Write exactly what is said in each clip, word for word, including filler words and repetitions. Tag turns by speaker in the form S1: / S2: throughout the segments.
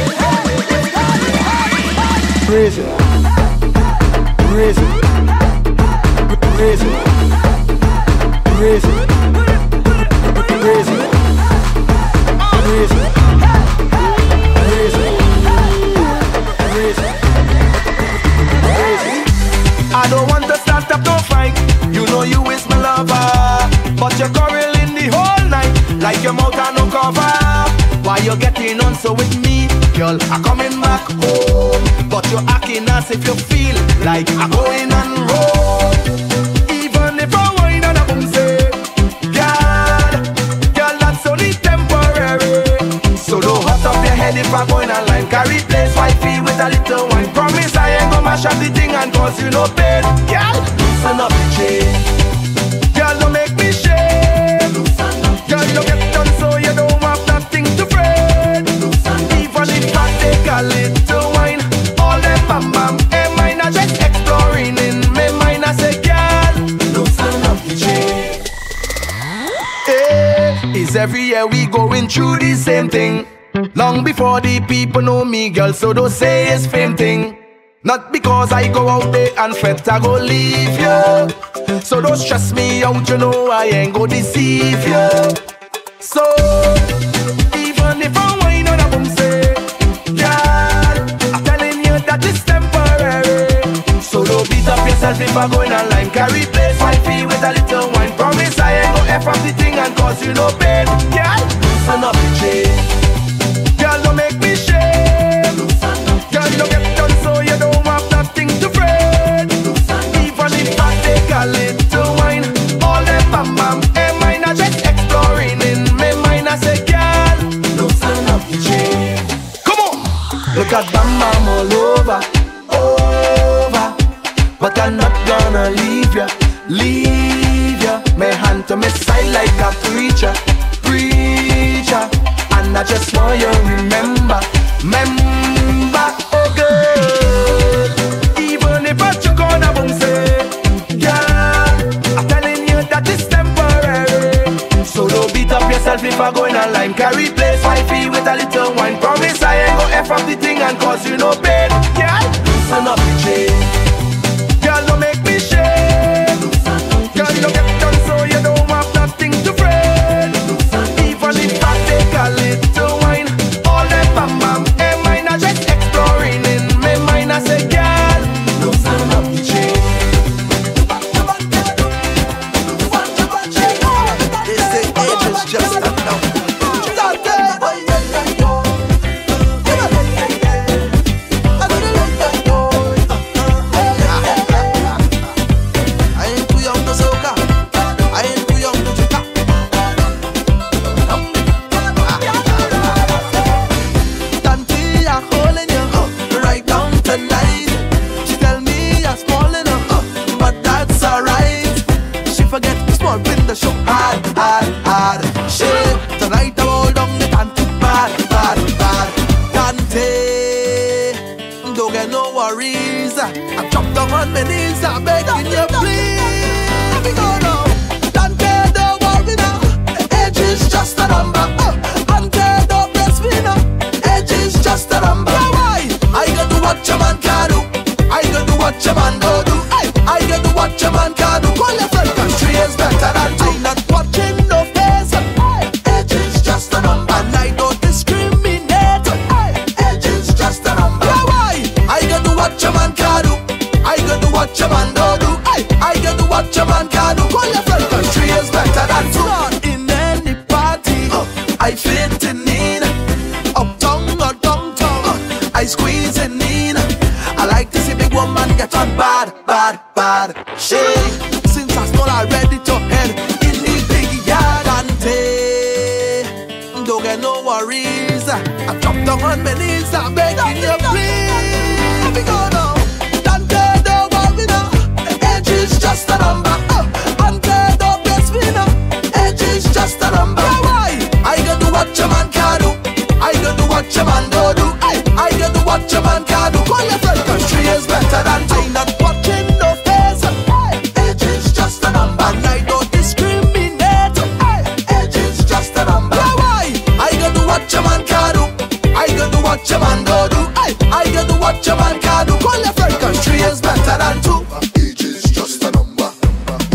S1: Raise it, raise it, raise it, raise it, raise it, raise it, raise it, raise it, raise it. I don't want to start up no fight. You know you is my lover, but you're quarreling the whole night like your mouth and no cover. Why you getting on so with me, girl? I'm coming back home, but you're acting as if you feel like I'm going on road. Even if I whine and I boom say, girl, girl, that's only temporary. So don't hot up your head if I'm going online. Carry place wifey with a little wine. Promise I ain't gonna mash up the thing and cause you no pain. Girl, loosen up the chain. Girl, don't make me shame. Girl, you get done so you don't have nothing to fret. Even if I take a little wine, all them bam bam, and mine are just exploring in my mind. I say, girl, loosen up the chain. Hey, is every year we going through the same thing. Long before the people know me, girl, so don't say it's fame thing. Not because I go out there and fret, I go leave you. So don't stress me out, you know I ain't go deceive you. So, even if I whine on a boom say, girl, I'm telling you that it's temporary. So don't beat up yourself if I'm going online. Carry place wifey with a little wine. Promise I ain't go F up the thing and cause you no pain. Girl, loosen up the chain. Girl, don't make me shame. Girl, you get done so you don't have nothing to fret. Even if I take a little wine, all them bam bam, and mine are just exploring in my mind. I say, girl, loosen up the chain. Come on, look at bam bam all over, over. But I'm not gonna leave ya, leave ya. My hand to my side like a preacher, preacher. And I just want you to remember, remember, oh girl. Even if I choke on a boom say, girl, I'm telling you that it's temporary. So don't beat up yourself if I'm going online. Carry place wifey with a little wine. Promise I ain't go F up the thing and cause you no pain. Girl, loosen up the chain. Girl, don't make me shame. Girl, you get done so you don't have nothing to fret. Even if I take a little wine, all them bam bam, and mine are just exploring in my mind. I say, girl, loosen up the chain. They say age is just a number. Show hard, hard, hard. Shit, tonight I hold on the panty bad, bad, bad. Dante, don't get no worries. I drop down on my knees, I'm begging you please. We go now, Dante, don't worry now. Age is just a number.
S2: I squeezing in. I like to see big woman get on bad, bad, bad. Shake. Since I stole I ready to head in the big yard and take. Don't get no worries. I drop down on my knees. I'm begging you please. We go now. Dante don't worry now. Age is just a number. Dante don't bless me now. Age is just a number. Why? I got to what your man can do. I got to what your man don't do. I got to what your man can do. Call your friend, cause three is better than two. I'm not watching no face. Age is just a number. And I don't discriminate. Age is just a number. Why? I got to what your man can do. I got to what your man don't do. I got to what your man can do. Call your friend, cause three is better than two. Age is just a number.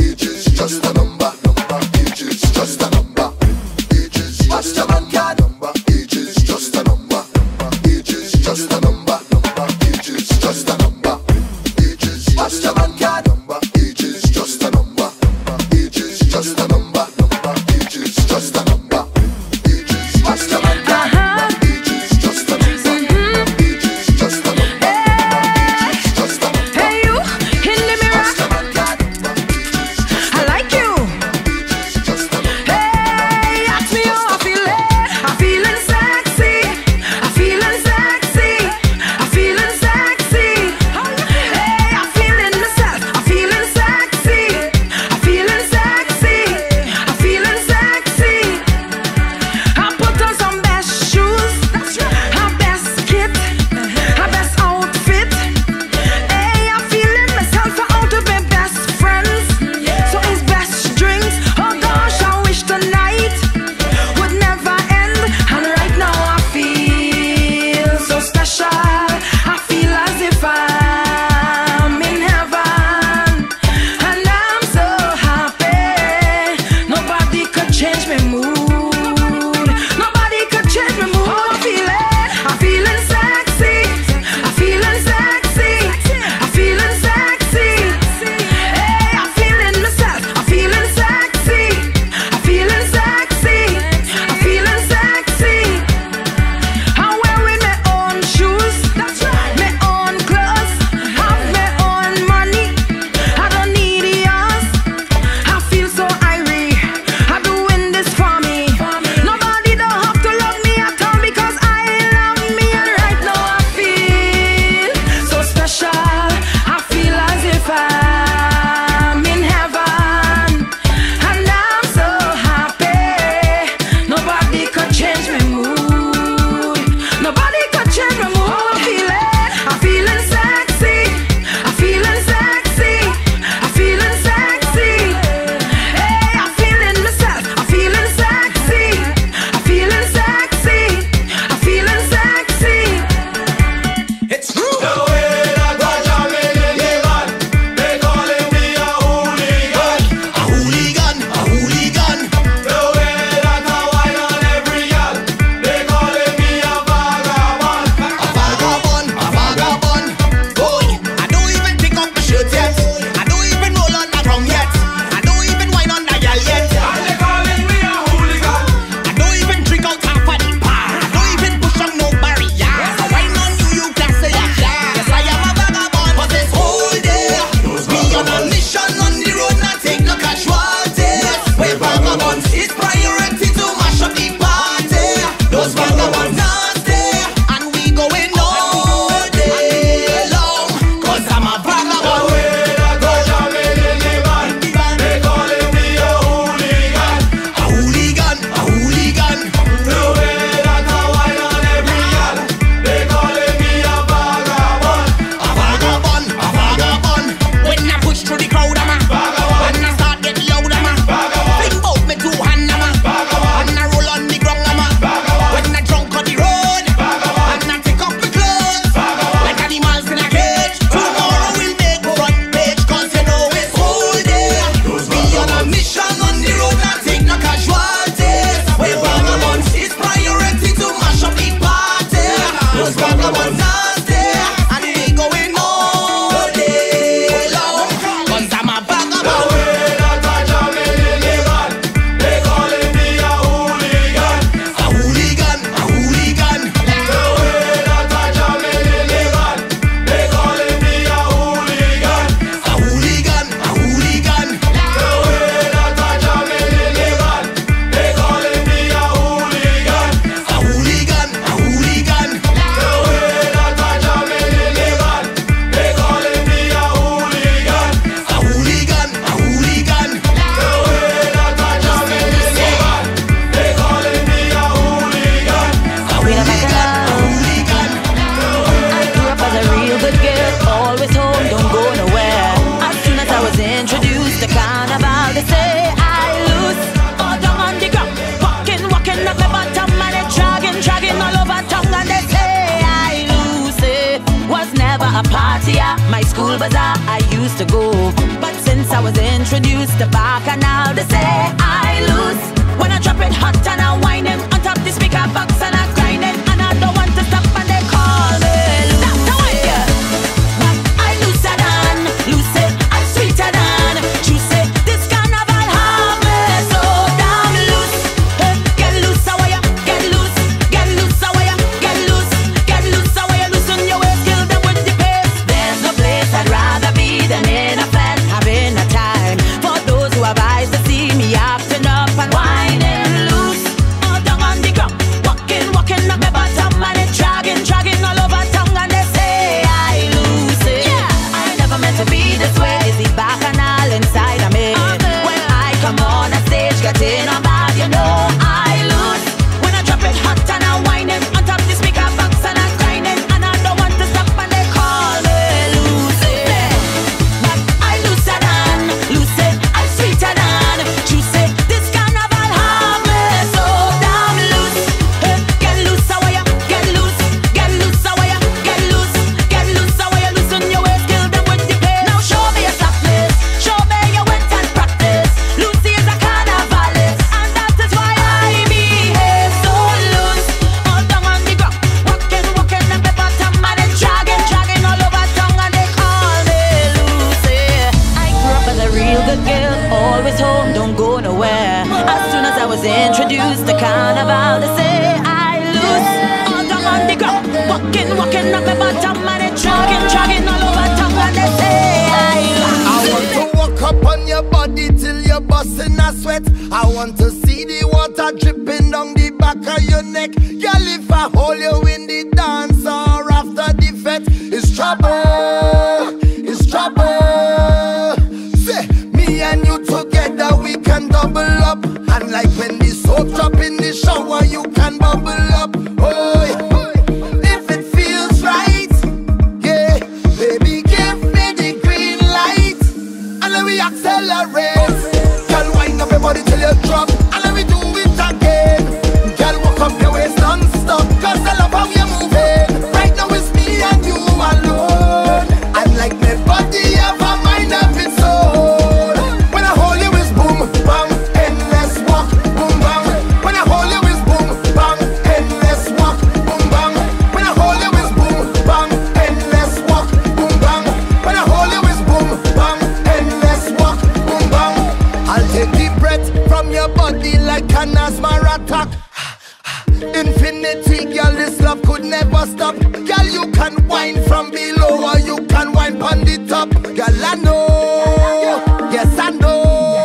S3: Cool Bazaar I used to go, but since I was introduced to Bacchanal, they say I lose. When I drop it hot and I whine him on top the speaker box and I grind it, and I don't want to stop and they call me loose. Stop to wind ya. But I looser than, loose it, I sweeter than. She say this carnival have me so damn loose. Hey, get loose, how ya? Get loose, get loose, how ya? Get loose, get loose, how ya? Loosen your waist, kill them with the pace. There's no place I'd rather be than in a flat, having a time. For those who have eyes to see me acting up and whining loose, all down on the ground, walking, walking up my bottom and it dragging, dragging all over tongue, and they say I lose it. Yeah, I never meant to be this way. Is the Bacchanal inside of me? When I come on a stage, getting on bad, you know I lose. When I drop it hot and I whine it on top the speaker box and I grind it, and I don't want to stop and they call me lose it. But I looser than, loose it, I sweeter than. She say this carnival have me so damn loose. Hey, get loose, how ya? Get loose, get loose, how ya? Get loose, get loose, how ya? Loosen your waist, kill them with the pace. Now show me your softness, show me your wit and practice. Lucy is a carnivalist, and that is why I behave so loose. All down on the ground, walking, walking up the bottom and it dragging, dragging all over tongue, and they call me Lucy. I grew up as a real good girl, always home, don't go nowhere. As soon as I was introduced to carnival, they say I lose. All down on the ground, walking, walking up the bottom and it dragging, dragging all over tongue, and they say I lose.
S2: I want to walk up on your body till you're busting a sweat. I want to see the water dripping down the back of your neck. Girl, if I hold you in the dance or after the fete, it's trouble, it's trouble. Say, me and you together, we can double up. And like when the soap drop in the shower, you can bubble up. Oh, if it feels right, yeah, baby, give me the green light, and let me accelerate. Girl, wind up your body till you drop, and let me do it again. Girl, walk up your waist non-stop, cause I love how you're moving. Right now it's me and you alone, and like my body have a mind of its own. When I hold you it's boom, bang, endless walk, boom, bang. When I hold you it's boom, bang, endless walk, boom, bang. When I hold you it's boom, bang, endless walk, boom, bang. When I hold you it's boom, bang, endless walk, boom, bang. I'll take the breath from your body like an asthma attack. Infinity, girl, this love could never stop. Girl, you can whine from below or you can whine on the top. Girl, I know, yes I know,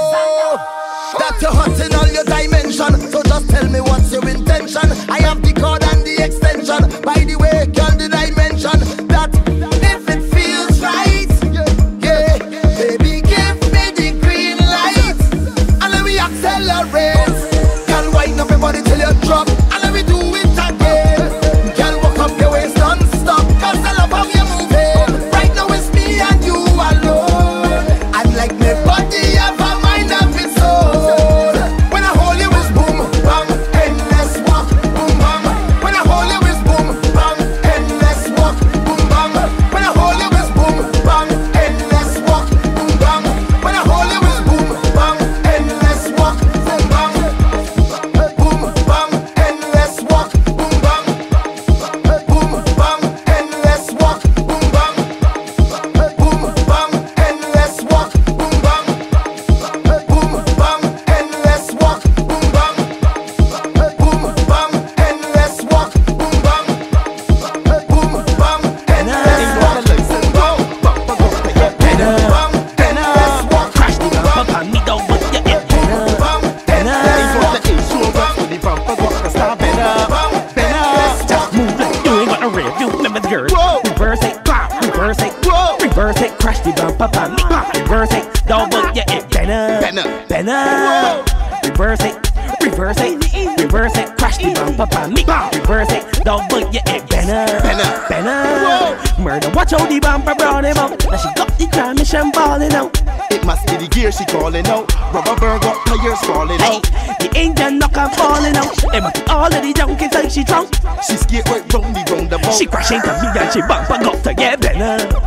S2: that you're hot in all your dimension. So just tell me what's your intention. I have the cord and the extension. By the way, girl, did I mention that if it feels right, yeah, baby, give me the green light, and let me accelerate. Girl, wind up your body till you drop, and let me do it again. Girl, walk up your waist non-stop, cause I love how you're moving. Right now it's me and you alone, and like my body have a mind of its own. When I hold you it's boom, bang, endless walk, boom, bang. When I hold you it's boom, bang, endless walk, boom, bang. When I hold you it's boom, bang, endless walk, boom, bang. When I hold you it's boom, bang, endless walk, boom, bang. Boom, bang, endless walk, boom, bang. Boom, bang, endless walk, boom, bang. Boom, bang, endless walk, boom, bang. Boom, bang, endless walk, boom, bang. Boom, bang, endless walk, boom, bang. Boom, bang, endless walk, boom, bang. Bang, endless walk,
S4: Crash the
S2: boom,
S4: bumper,
S2: bang.
S4: me don't want you in.
S2: Bang, endless walk,
S4: The ace over for the bumper, go to stop better, better. Just move like you ain't got a rev. You remember the girl?
S2: Whoa.
S4: Reverse it, pop, reverse it,
S2: Whoa.
S4: reverse it, crash the bumper, pop, me pop, reverse it, don't want you in. Better,
S2: Better.
S4: better. Reverse it, reverse it, reverse it, crash the bumper, pop, me pop, reverse it, don't want you in. Better,
S2: Better.
S4: better. Murder, watch how the bumper brown him out. Now she got the transmission balling out.
S5: It must be the gear she calling out. Rubber bird got tires falling
S4: Hey,
S5: out.
S4: the engine knock and falling out. It must be all of the junkies like she drunk.
S5: She skate right round the roundabout.
S4: She crash into me and she bump and got to get better, better.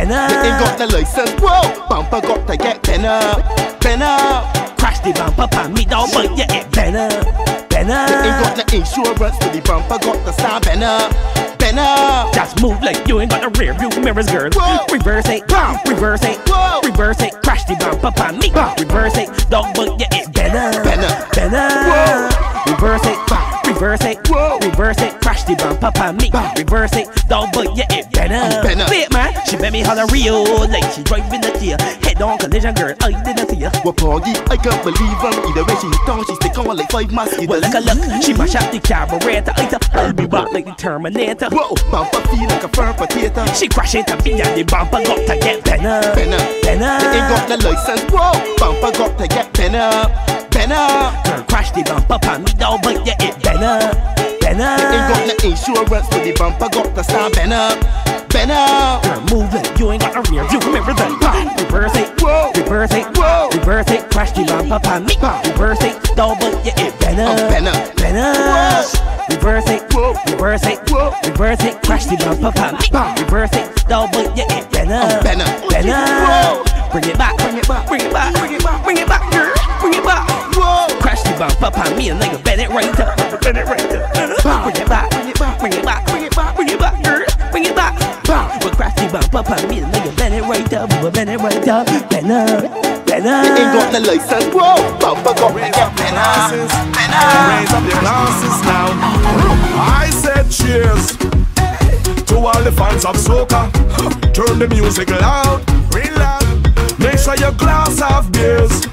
S4: Benna.
S5: You ain't got the license, whoa. Bumper got to get Benna, Benna.
S4: Crash the bumper pan me down, but you ain't Benna, Benna.
S5: You ain't got the insurance for the bumper, got the star Benna, Benna.
S4: Just move like you ain't got the rear view mirrors, girl.
S5: Whoa.
S4: Reverse it,
S5: Whoa.
S4: reverse it,
S5: Whoa.
S4: reverse it. Crash the bumper pan me,
S5: Whoa.
S4: reverse it. Dog, but you ain't Benna,
S5: Benna.
S4: Benna.
S5: Whoa.
S4: Reverse it, reverse it,
S5: Whoa.
S4: reverse it. Crash the bumper pan me, reverse it. Dog, but you ain't Benna,
S5: Benna.
S4: Wait, man, she made me holler real like she driving the tear. Head on collision, girl, I didn't see ya.
S5: Well, Poggy, I can't believe her. Either way she hit on, she stick on like five masks.
S4: Well, like a look, she mash up the carburetor. I'll be back like the Terminator.
S5: Whoa, bumper feel like a firm potato.
S4: She crash into me and the bumper got to get Benna,
S5: Benna,
S4: Benna.
S5: You ain't got the license, whoa. Bumper got to get Benna, Benna.
S4: Girl, crash the bumper pan me down, but you ain't Benna, Benna.
S5: You ain't got the insurance for the bumper, got the star Benna, Benna.
S4: Girl, move it, you ain't got a rear view mirror then. Reverse it,
S5: Whoa.
S4: reverse it,
S5: Whoa.
S4: reverse it. Crash the bumper pan me, reverse it, down, but you ain't Benna,
S5: I'm Benna.
S4: Benna.
S5: Whoa.
S4: Reverse it,
S5: Whoa.
S4: reverse it,
S5: Whoa.
S4: reverse it. Crash the bumper pan me, reverse it, down, but you ain't Benna,
S5: Benna.
S4: Benna.
S5: Whoa.
S4: Bring it back, bring it back, bring it back, bring it back, bring it back, girl, bring it back.
S5: Whoa.
S4: Crash the bumper pan me and nigga bend it right up, bend it right up. Bring it back, bring it back, bring it back, bring it back, bring it back, girl, bring it back. But crash the bumper pan me and nigga bend it right up, bend it right up, Benna, Benna.
S5: You ain't got the license, whoa. Bumper got to get Benna, Benna.
S6: Raise up your glasses now. I said cheers to all the fans of soca. Turn the music loud, real loud. Make sure your glass have beers.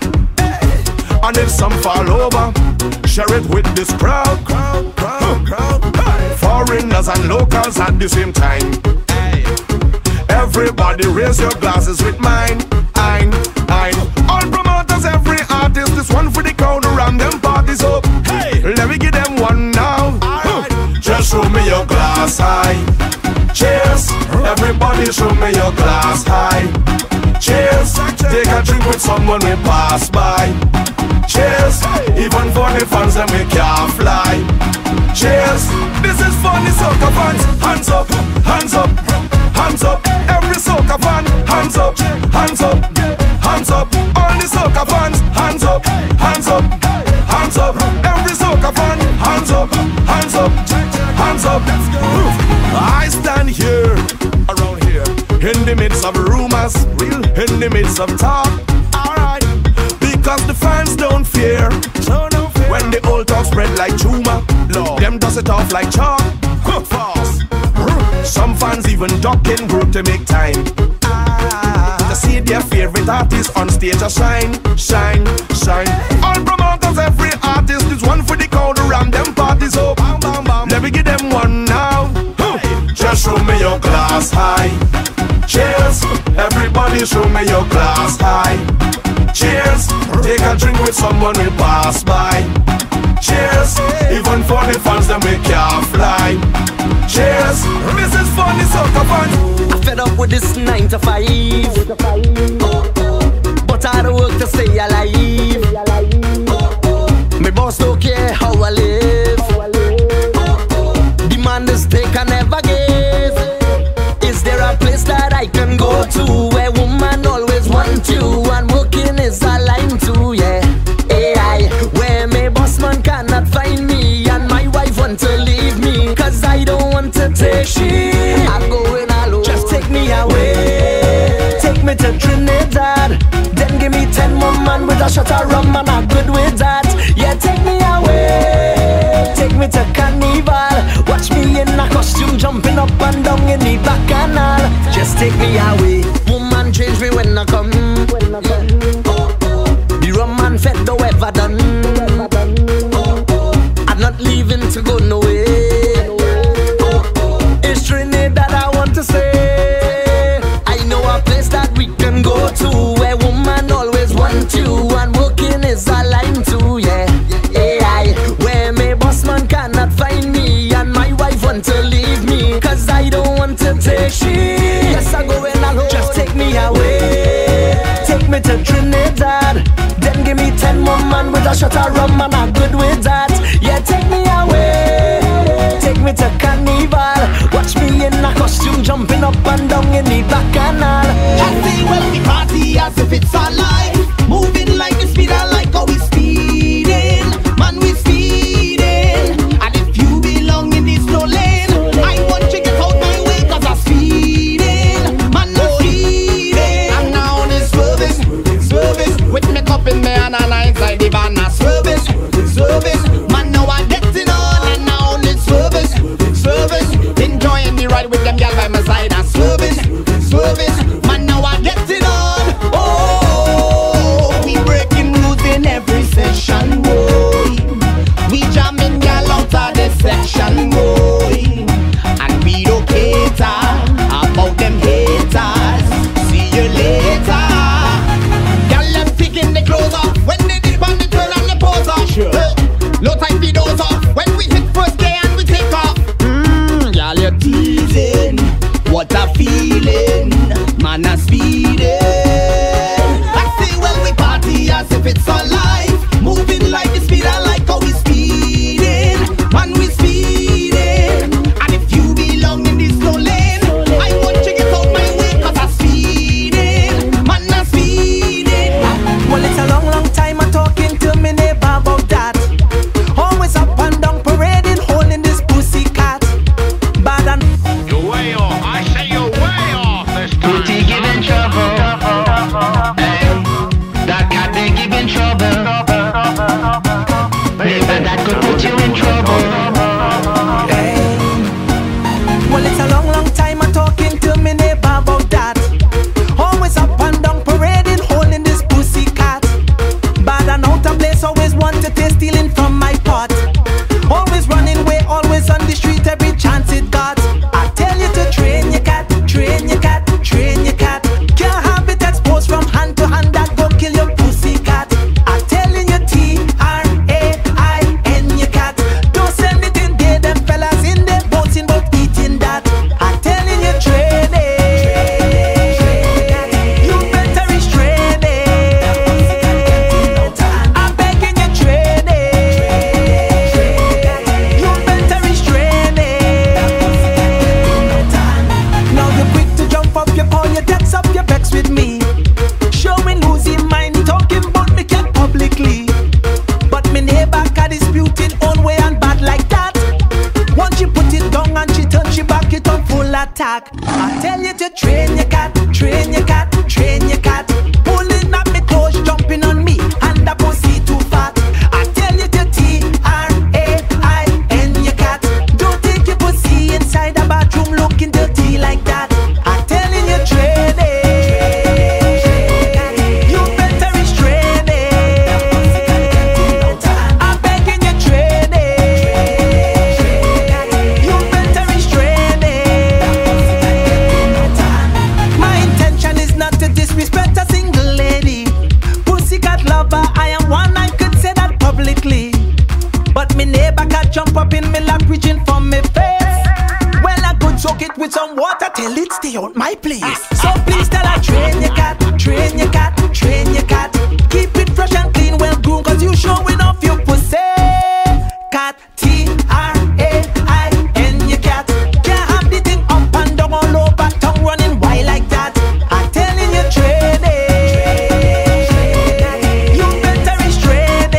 S6: And if some fall over, share it with this crowd. Crowd, crowd, crowd. Hey. Foreigners and locals at the same time. Hey. Everybody raise your glasses with mine. I'm, I'm. All promoters, every artist, this one for the crowd around them parties up. Hey, let me give them one now. Right. Just show me your glass high. Cheers. Everybody show me your glass high. Cheers. Take a drink with someone we pass by. Cheers. Even for the fans that we can't fly. Cheers. This is for the soca fans. Hands up, hands up, hands up. Every soca fan. Hands up, hands up, hands up. All the soca fans. Hands up, hands up, hands up. Every soca fan. Hands up, hands up, hands up. I stand here, around here, in the midst of rumors, real, in the midst of talk. Alright, because the fans don't fear. So don't fear. When the old talk spread like tumor, Lord, them does it off like chalk. Fast. Some fans even duck in group to make time. Ah, to see their favorite artist on stage a shine, shine, shine. All promoters, every artist is one for the crowd around them parties up. Bam, bam, bam. Let me give them one now. Just show me your glass high. Cheers. Everybody show me your glass high. Cheers. Take a drink with someone we pass by. Cheers. Even for the fans that we can't fly. Cheers. This is for the soca fans.
S7: I'm fed up with this nine to five, but I don't work to stay alive. My boss don't care how I live. Demand is they can never give. Is there a place that I can go to where woman always want you and working is a line too, yeah. A I, where my boss man cannot find me and my wife want to leave me cause I don't want to take shit. I'm going alone, just take me away. Take me to Trinidad, then give me ten more man with a shot of rum and I'm good with that. Yeah, take me away. Take me to Carnival, watch me in a costume jumping up and down in the back canal. Just take me away. Woman change me when I come. The rum man fed though ever done. I'm not leaving to go nowhere. It's Trinidad I want to say. I know a place that we can go to where woman always want you and working is a line too, yeah. A I, where my boss man cannot find me and my wife want to leave me cause I don't want to take shit. Yes, I go in alone, just take me away. Take me to Trinidad, then give me ten more man with a shot of rum and I'm good with that. Yeah, take me away. Take me to Carnival, watch me in a costume jumping up and down in the back canal.
S2: if it's alive. Moving like the speed, I like how we speeding. Man, we speeding. And if you belong in this slow lane, I want you to get out my way, cause I'm speeding. Man, I'm speeding. I'm now on this service, service. With me cup in me and I'm inside the van. Service, service. Man, now I'm getting on. And now on this service, service. Enjoying the ride with them girl by my side. And service, service. Man, now I'm getting on. Oh, we breaking rules in every session, boy. We jamming girl out of this section, boy. And we don't cater about them haters. See you later. Girl, them taking the clothes off when they dip on the turn and the pose off. Sure. Hey, low time the doors off when we hit first day and we take off. Mmm, girl, you're teasing. What a feeling, man, a speeding. I say, well, we party as if it's alive. Moving like the speed, I like how we speeding. Man, we speeding. And if you belong in this slow lane, I want you to get out my way, cause I'm speeding. Man, I'm speeding.
S1: Well, it's a long, long time I'm talking to me neighbor about that. Always up and down parading, holding this pussy cat. Bad and
S8: You're way off. I say you're way off this time.
S7: Booty giving trouble. Hey, that cat they giving trouble. Baby, that could put you in trouble.
S1: hey. Well, it's a long, long time I'm talking to me neighbor about that. Always up and down parading, holding this pussy cat. Bad and out of place, always want to taste stealing from my pot. Always running away, always on the street, every chance it got. I tell you to train your cat, train your cat, train your cat. Can't have it exposed from hand to hand, that go kill your pussy cat. I telling you T R A I N your cat. Don't send it in there, them fellas in there boasting about eating that. I telling you train it, you better restrain it. I'm begging you train it, you better restrain it. Now you're quick to jump up, you call your text up, you vex with me. Showing losing mind, talking about me cat publicly. But me neighbor cat disputing own way and bad like that. Once she put it down and she turn she back it on full attack. I tell you to train your cat, train your cat, train your cat. Pulling up me clothes, jumping on me, and the pussy too fat. I tell you to T R A I N your cat. Don't take your pussy inside the bathroom looking dirty like that. I'm telling you train it, you better restrain it. I'm begging you train it, you better restrain it. My intention is not to disrespect a single lady. Pussycat lover, I am one, I could say that publicly. But me neighbor cat jump up in me lap reaching for me face. Well, I could soak it with some water till it stay out my place. So please tell her train your cat, train your cat, train your cat. Keep it fresh and clean, well groomed, cause you showing off your pussy. Cat, T R A I N your cat. Can't have the thing up and down all over, tongue running wild like that. I'm telling you train it, you better restrain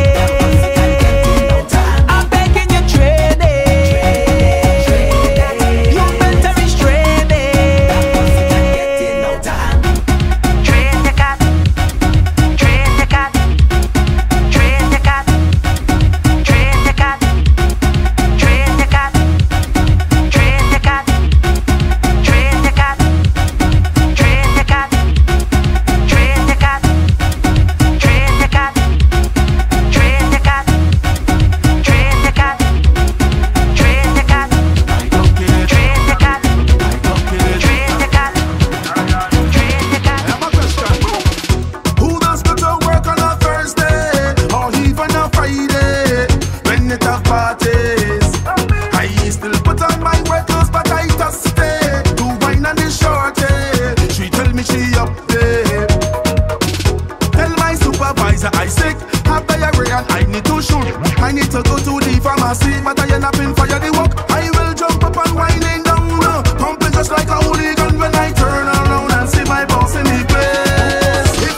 S1: it. I'm begging you train it, you better restrain it. Train your cat, train your cat, train your cat, train your cat, train your cat, train your cat, train your cat, train your cat, train your cat, train your cat, train your cat, train your cat, train your cat, train your cat, train your cat, train your cat.
S6: Who does go to work on a Thursday or even a Friday when it have parties? I still put on my wet clothes, but I just stay to wine on the shorty. She tell me she up there. Tell my supervisor I sick, have diarrhea and I need to shoot. I need to go to the pharmacy, but I end up in fire the work. I will jump up and whining down now, pumping just like a hooligan when I turn around and see my boss in the place. If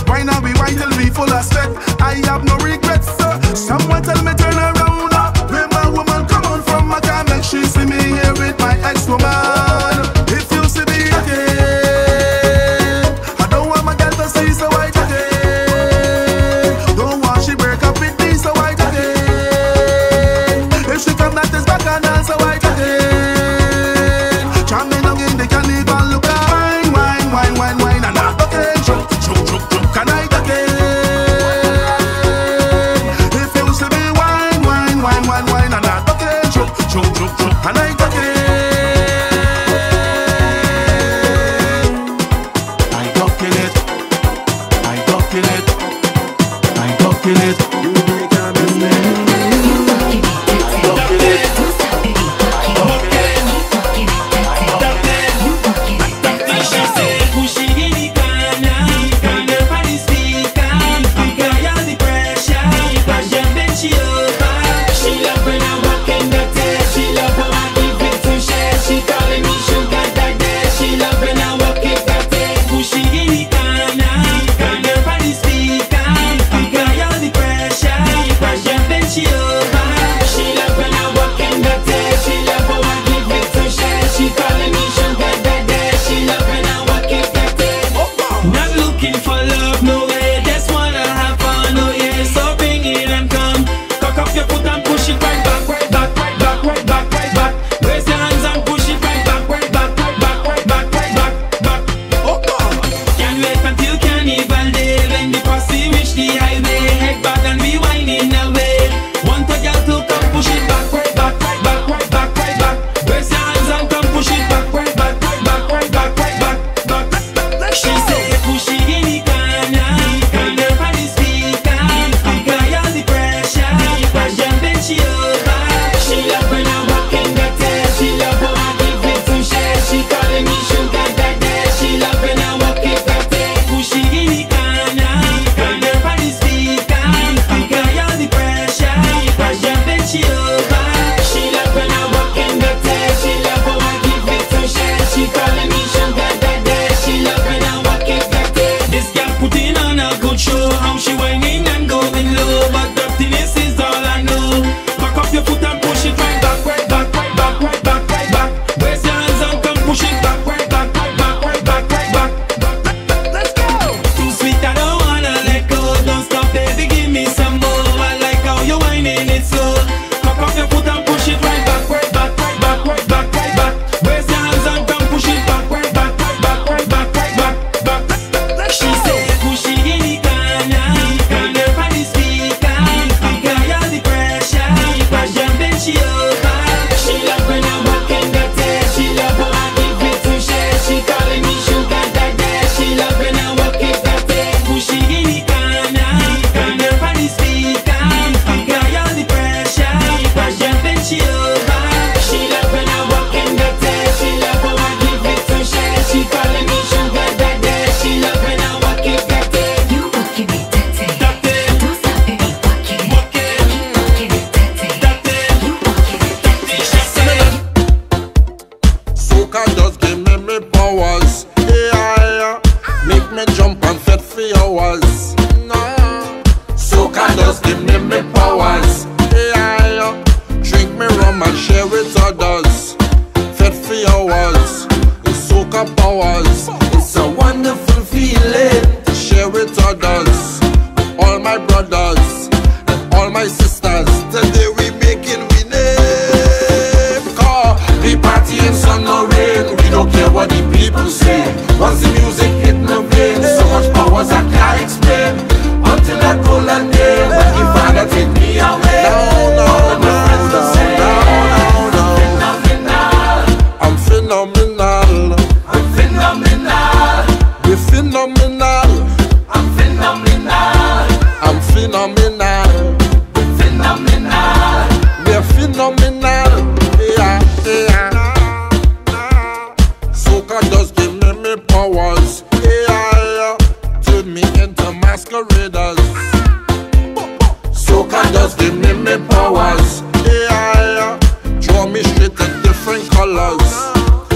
S6: Why not we wine till we full of sweat? I have no regrets, sir. Someone tell me turn around. Uh. When my woman come on from my car, make she see me here with my ex-woman. If you see me again, I don't want my girl to see so white again. Don't want she break up with me so white again. If she come that is back and dance so white again. Charm me down in the carnival, look at wine, wine, wine, wine, wine, and not okay. Choke, choke, choke, choke, can I again? If you see me wine, wine, wine, wine, wine, and not okay. Choke, choke, choke, choke, can I again? I ducking it, I ducking it, I ducking it. You make a mistake. I ducking it.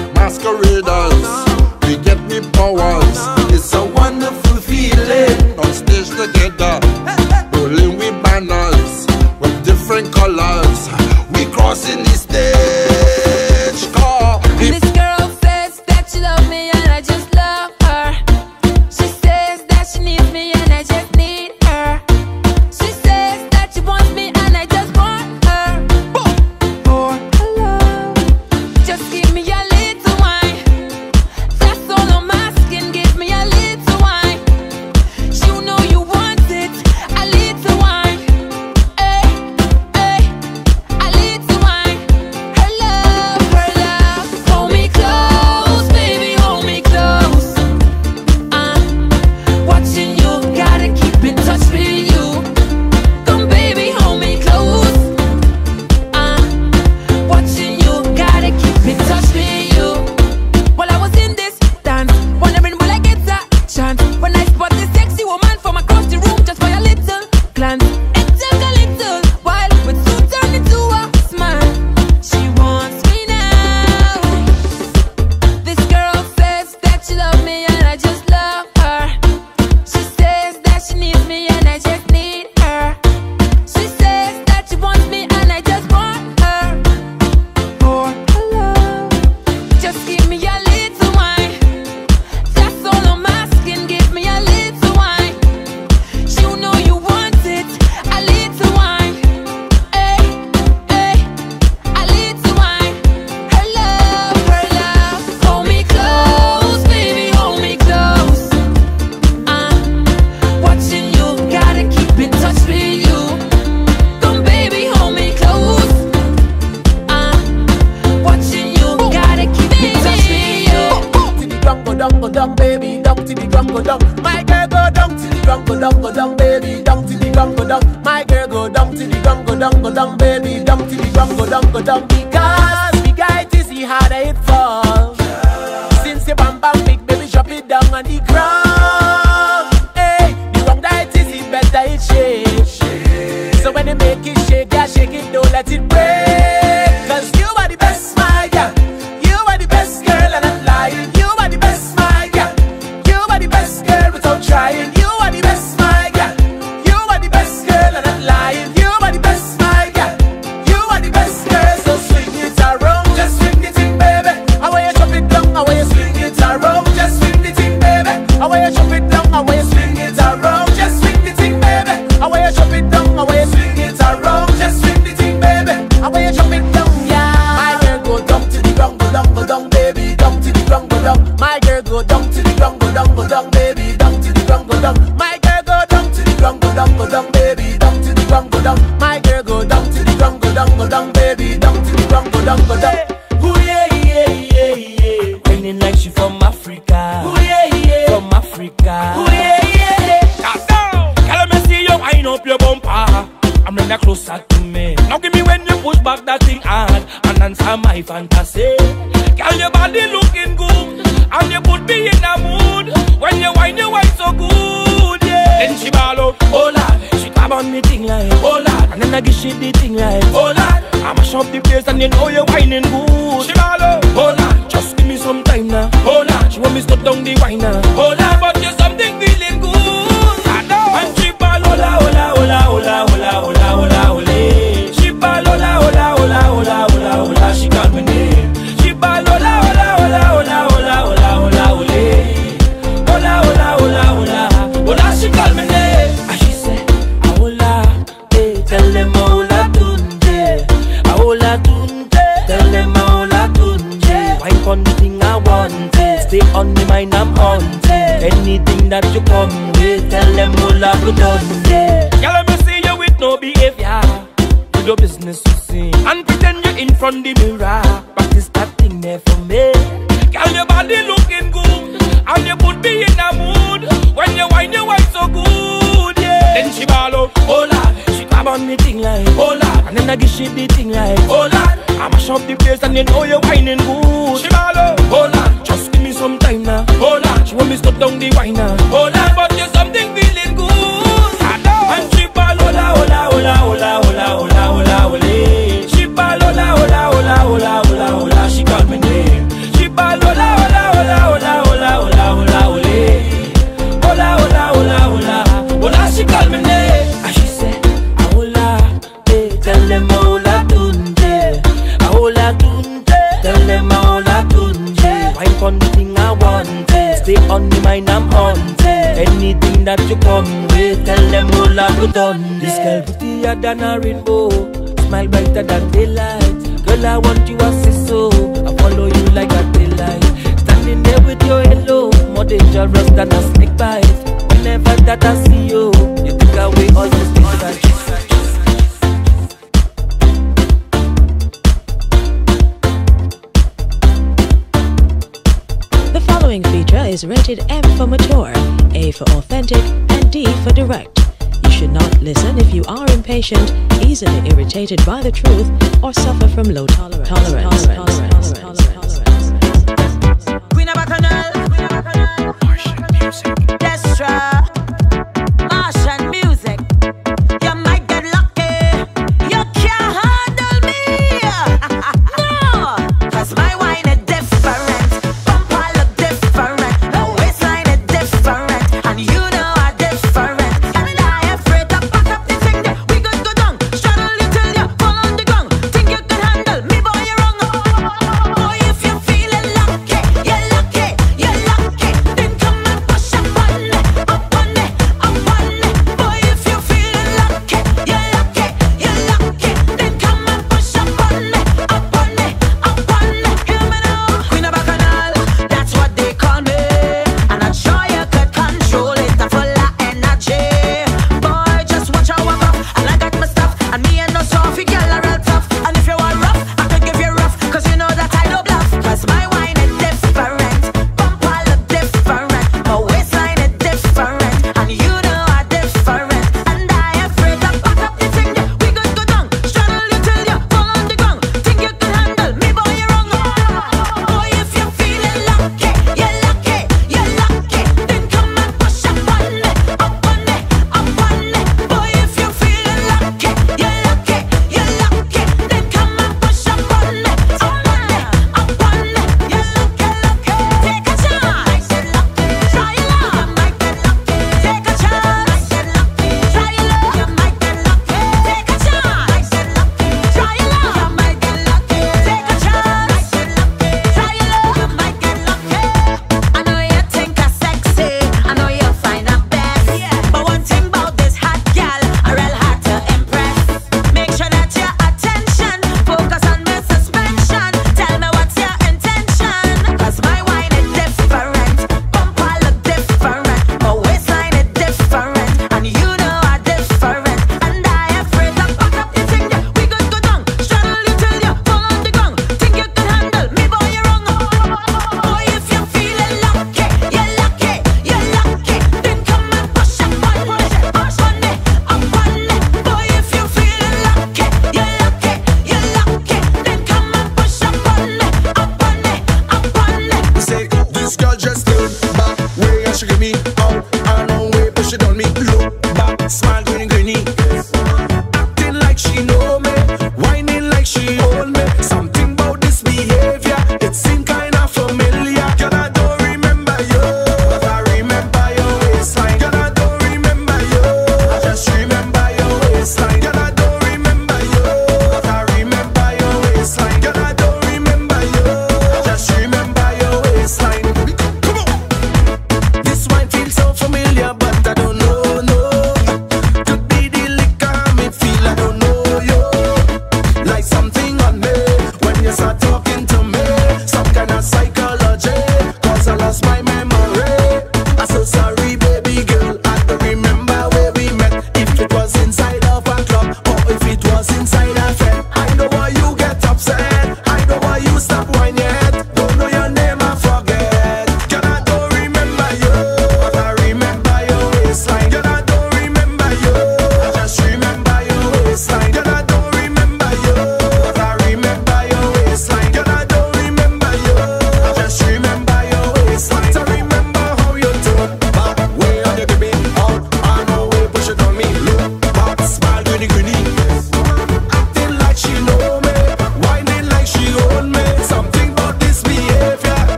S2: Masqueraders, we get me powers. It's a wonderful feeling.
S9: down, go down, baby, down to the ground, go down. My girl go down to the ground, go down, go down, baby, down to the ground, go down, go down. Because we got to see how it falls. Since you bam bam big, baby, drop it down on the ground. Hey, the wrong that is it better it shake. So when they make it shake, yeah, shake it, don't let it break. Cause you are the best, my girl. You are the best girl, and I'm lying. You are the best, my girl. You are the best girl without trying. You are the best, my girl. You are the best girl, and I'm lying. You are the best, my girl. You are the best girl, so swing it around, just swing the thing, baby. I want you chop it down, I want you swing it around, just swing the thing, baby. I want you chop it down, I want you swing it around, just swing the thing, baby. I want you chop it down, I want you swing it around, just swing the thing, baby. I want you chop it down, yeah. My girl go down to the ground, go down, go down, baby, down to the ground, go down. My girl go down to the ground, go down, go down, baby, down to the ground, go down. My girl go down to the ground, go down, go down, baby, down to the ground, go down. My girl go down to the ground, go down, go down, baby, down to the ground, go down, go down.
S4: Ooh yeah yeah yeah yeah, whining like she from Africa. Ooh yeah yeah, from Africa. Ooh yeah yeah yeah. Now, girl, me see you wind up your bumper. I'm running closer to me. Now give me when you push back that thing hard and answer my fantasy. Girl, your body looking good, and you put me in a mood. When you whine, you whine so good, yeah. Then she ball out, oh lord. She grab on me thing like, oh lord. And then I give she the thing like, oh lord. I mash up the place and you know you're whining good. She ball out, oh lord. Just give me some time now, oh lord. She want me stop down the wine now, oh lord. But you something feeling good, I know. And she ball, hola, hola, hola, hola, hola, hola, hola, hola. She ball, hola, hola, hola, hola, hola, hola. She call me name. She ball, hola, hola, hola, hola, hola, hola, hola, hola. Hola, hola, hola, hola, hola. She call me name. And she say, hola, hey, tell them hola tunje, hola tunje, tell them hola tunje. Wine on the thing I want it, stay on the mind I'm haunted. Anything that you come with, tell them hola tunje. Girl, let me see you with no behavior. Do your business you sing and pretend you're in front the mirror. Practice that thing there for me. Girl, your body looking good, and you put me in a mood. When you whine, you whine so good, yeah. Then she ball out, oh lord. She grab on me thing like, oh lord. And then I give she the thing like, oh lord. I mash up the place and you know you're whining good. She ball out, oh lord. Just give me some time now, oh lord. She want me stop down the wine now, oh lord. But you something feeling good, I know. And she ball, hola, hola, hola, hola, hola, hola, hola, hola. She ball, hola, hola, hola, hola, hola, hola. She call me name. She ball, hola, hola, hola, hola, hola, hola, hola, hola. Hola, hola, hola, hola, hola. She call me name. And she say, hola, hey, tell them hola tunje, hola tunje, tell them hola tunje. Wine on the thing I want it, stay on the mind I'm haunted. Anything that you come with, tell them hola tunje. This girl prettier than a rainbow, smile brighter than daylight. Girl, I want you as a so I follow you like a daylight. Standing there with your halo, more dangerous than a snake bite. Whenever that I see you, you take away all the things that you say.
S10: The following feature is rated M for mature, A for authentic, and D for direct. You should not listen if you are impatient, easily irritated by the truth, or suffer from low tolerance. Tolerance. Tolerance. Tolerance. Tolerance.
S3: Queen of Bacchanal, Queen of Bacchanal, Martian music, Destra, Martian music. You might get lucky, you can't handle me. No, cause my wine is different, bumper look different, the waistline is different, and you know I'm different. And I afraid to back up the thing there. We could go down, straddle you till you fall on the ground. Think you can handle me, boy, you're wrong. Boy, if you're feeling lucky, you're lucky, you're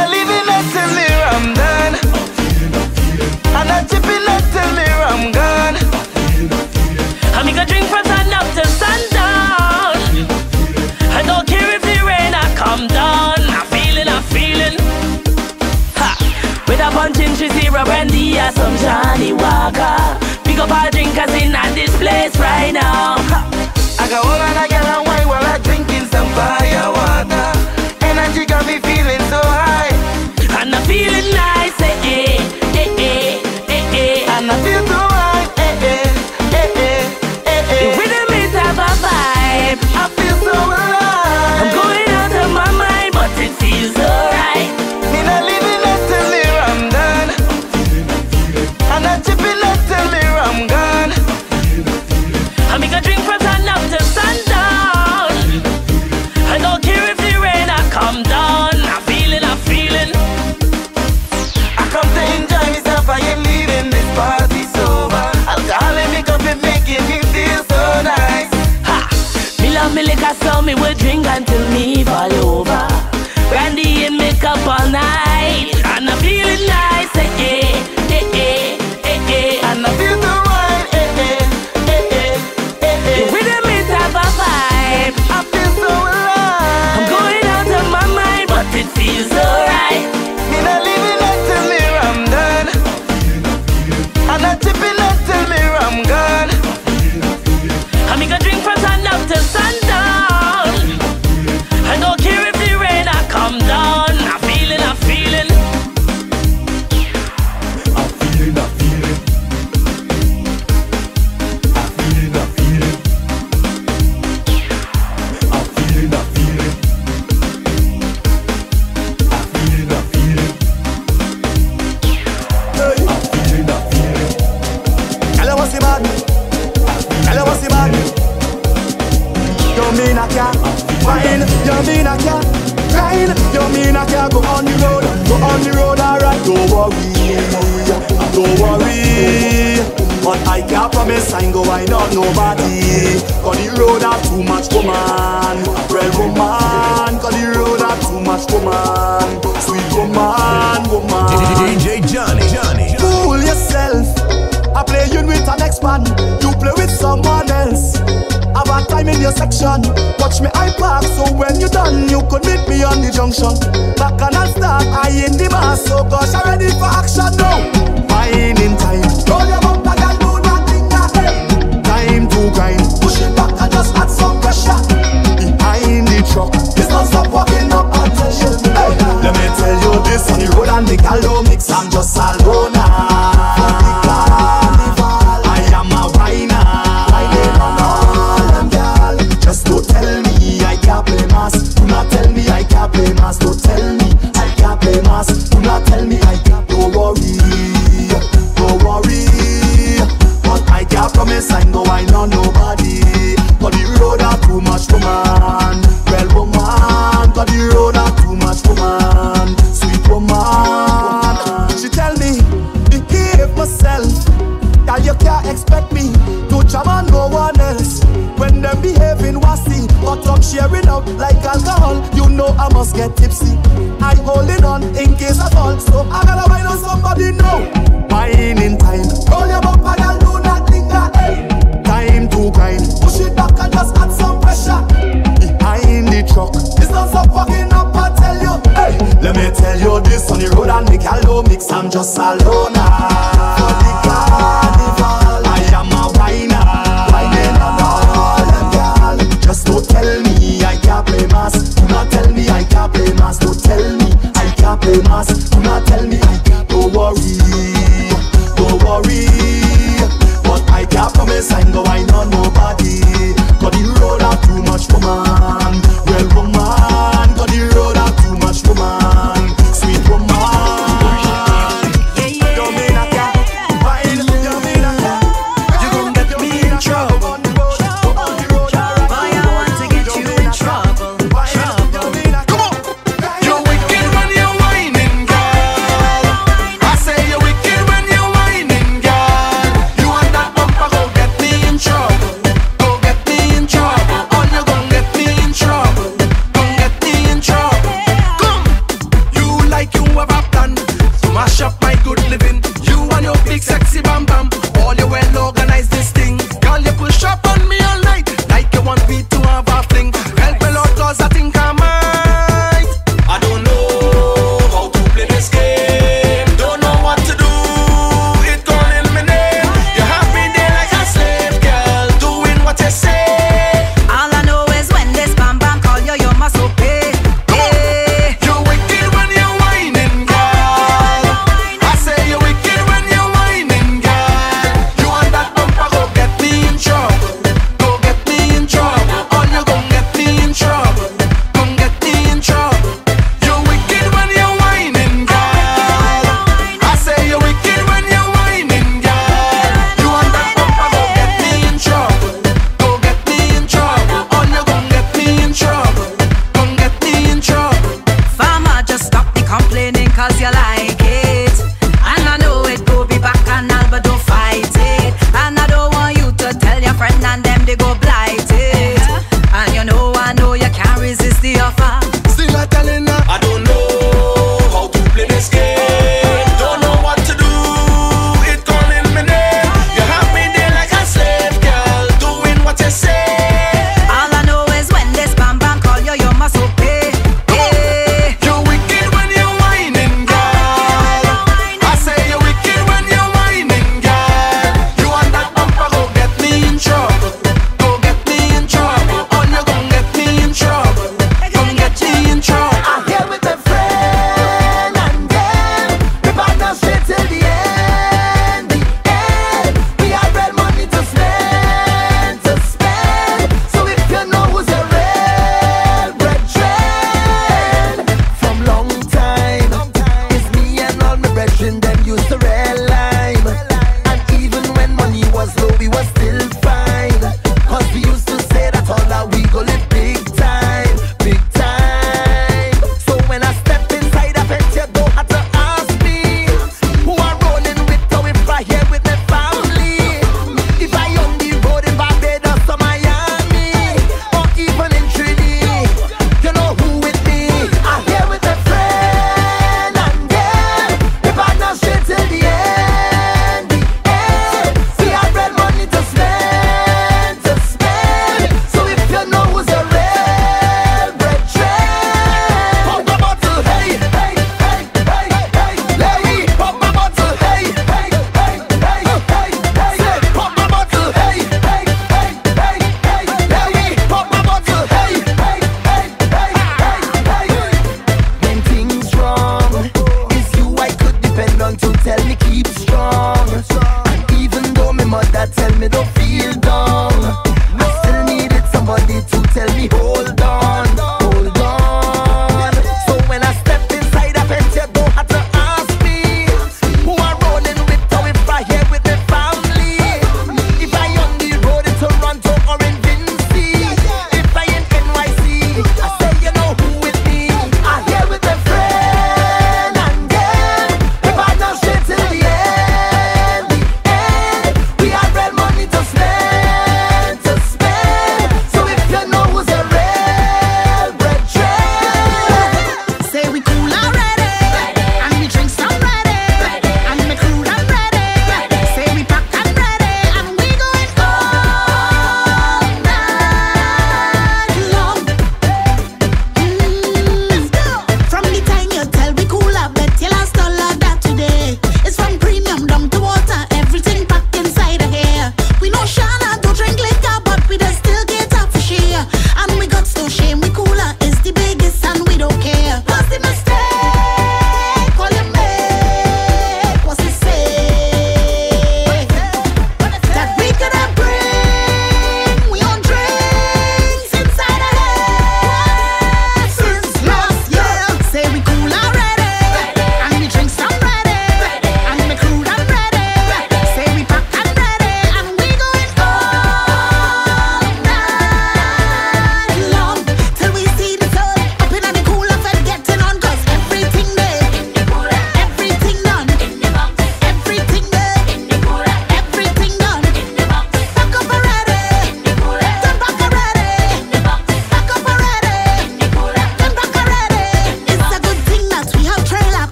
S1: not leaving until me I'm done. I'm not chipping until me I'm gone.
S4: I'm gonna drink from sun up to sundown. I don't care if the rain I come down. I'm feeling, I'm feeling. Ha! With a punch in zero brandy or some Johnny Walker. Pick up our drinkers in at this place right now. Ha!
S1: I got all of that girl and wine while I'm drinking some fire water. Energy got me feeling so high.
S4: And I'm feeling nice, eh, eh, eh, eh, eh, eh.
S1: And I feel so high, eh, eh, eh, eh, eh, eh.
S4: The rhythm is have a vibe.
S1: I feel so alive.
S4: I'm going out of my mind, but it feels alright.
S1: Me not leaving until me I'm done. I'm not chipping until me I'm gone.
S4: I'm gonna drink from sun up to sundown. I don't care if the rain I come down. I'm feeling, I'm feeling.
S1: I come to enjoy myself, I ain't leaving this party sober. Alcohol in me cup, it making me feel so nice.
S4: Ha! Me love me liquor, so me will drink until me fall over. Brandy in me cup all night. And I'm feeling nice, eh, eh, eh, eh, eh, eh.
S1: And I feel so right, eh, eh, eh, eh, eh,
S4: The
S1: eh.
S4: rhythm is have a vibe.
S1: I feel so alive.
S4: I'm going out of my mind, but it feels alright.
S1: Me not leaving until me I'm done. I'm not chipping until me I'm gone.
S4: I'm gonna drink from sun up to sundown. I don't care if the rain I come down. I'm feeling, I'm feeling.
S6: I'm feeling, I'm feeling. I'm feeling, I'm feeling. I'm feeling, I'm feeling. I'm feeling, I'm feeling. Hey, I'm feeling, I'm feeling.
S2: Tell her what's the bad. Tell her what's the bad. You mean I can't fine. You mean I can't fine. You mean I can't go on the road. Go on the road, alright. Don't worry, don't worry. But I can't promise I ain't go wine on nobody. Cause the road have too much woman. Real woman. Cause the road have too much woman. Sweet woman, woman.
S11: D J Johnny, Johnny.
S2: Fool yourself. I play you with an ex-man. You play with someone else. Have a time in your section. Watch me I park, so when you done, you could meet me on the junction. Back and I'll start, I in the mass. So gosh, I'm ready for action now. Fine in time. Roll your bumper, girl, do that thing that hey. Time to grind. Push it back and just add some pressure. Behind the truck, it's not stop walking up attention. Hey. Let me tell you this on the road and the gal don't mix. I'm just alone. Don't tell me I can't play mass. Do not tell me I can't. Don't worry, don't worry. But I can't promise I know I know nobody. But the road have too much woman. Well woman, but the road have too much woman. Sweet woman. She tell me, behave myself. Girl, you can't expect me to jam on no one else. When them behaving wassy, but I'm sharing out like alcohol. You know I must get tipsy. I holding on in case I fall. So I gotta wine on somebody now. Wine in time. Roll your bumper, girl, do not linger. Hey. Time to grind. Push it back and just add some pressure. Behind the truck, it's not so fucking up, I tell you. Hey. Let me tell you this on the road and the gal don't mix. I'm just alone. For the carnival, I am a whiner. Whining on all them gal. Just don't tell me I can't play mass. Do not tell me I can't play mass. Don't tell me I can't play mass. Do not tell me I can't. Don't worry, don't worry. But I can't promise I know I know nobody. Cause the road have too much woman. Well woman, cause the road have too much woman. Sweet woman. Don't mean I can't find.
S3: cause you like it. And I know it go be bacchanal, but don't fight it. And I don't want you to tell your friend and them they go blight it. And you know I know you can't resist the offer.
S2: Still not telling her I don't know how to play this game. Don't know what to do. It calling me name. You have me there like a slave girl, doing what you say.
S3: All I know is when this bam bam call you, you must obey.
S2: You're wicked when you're whining, girl.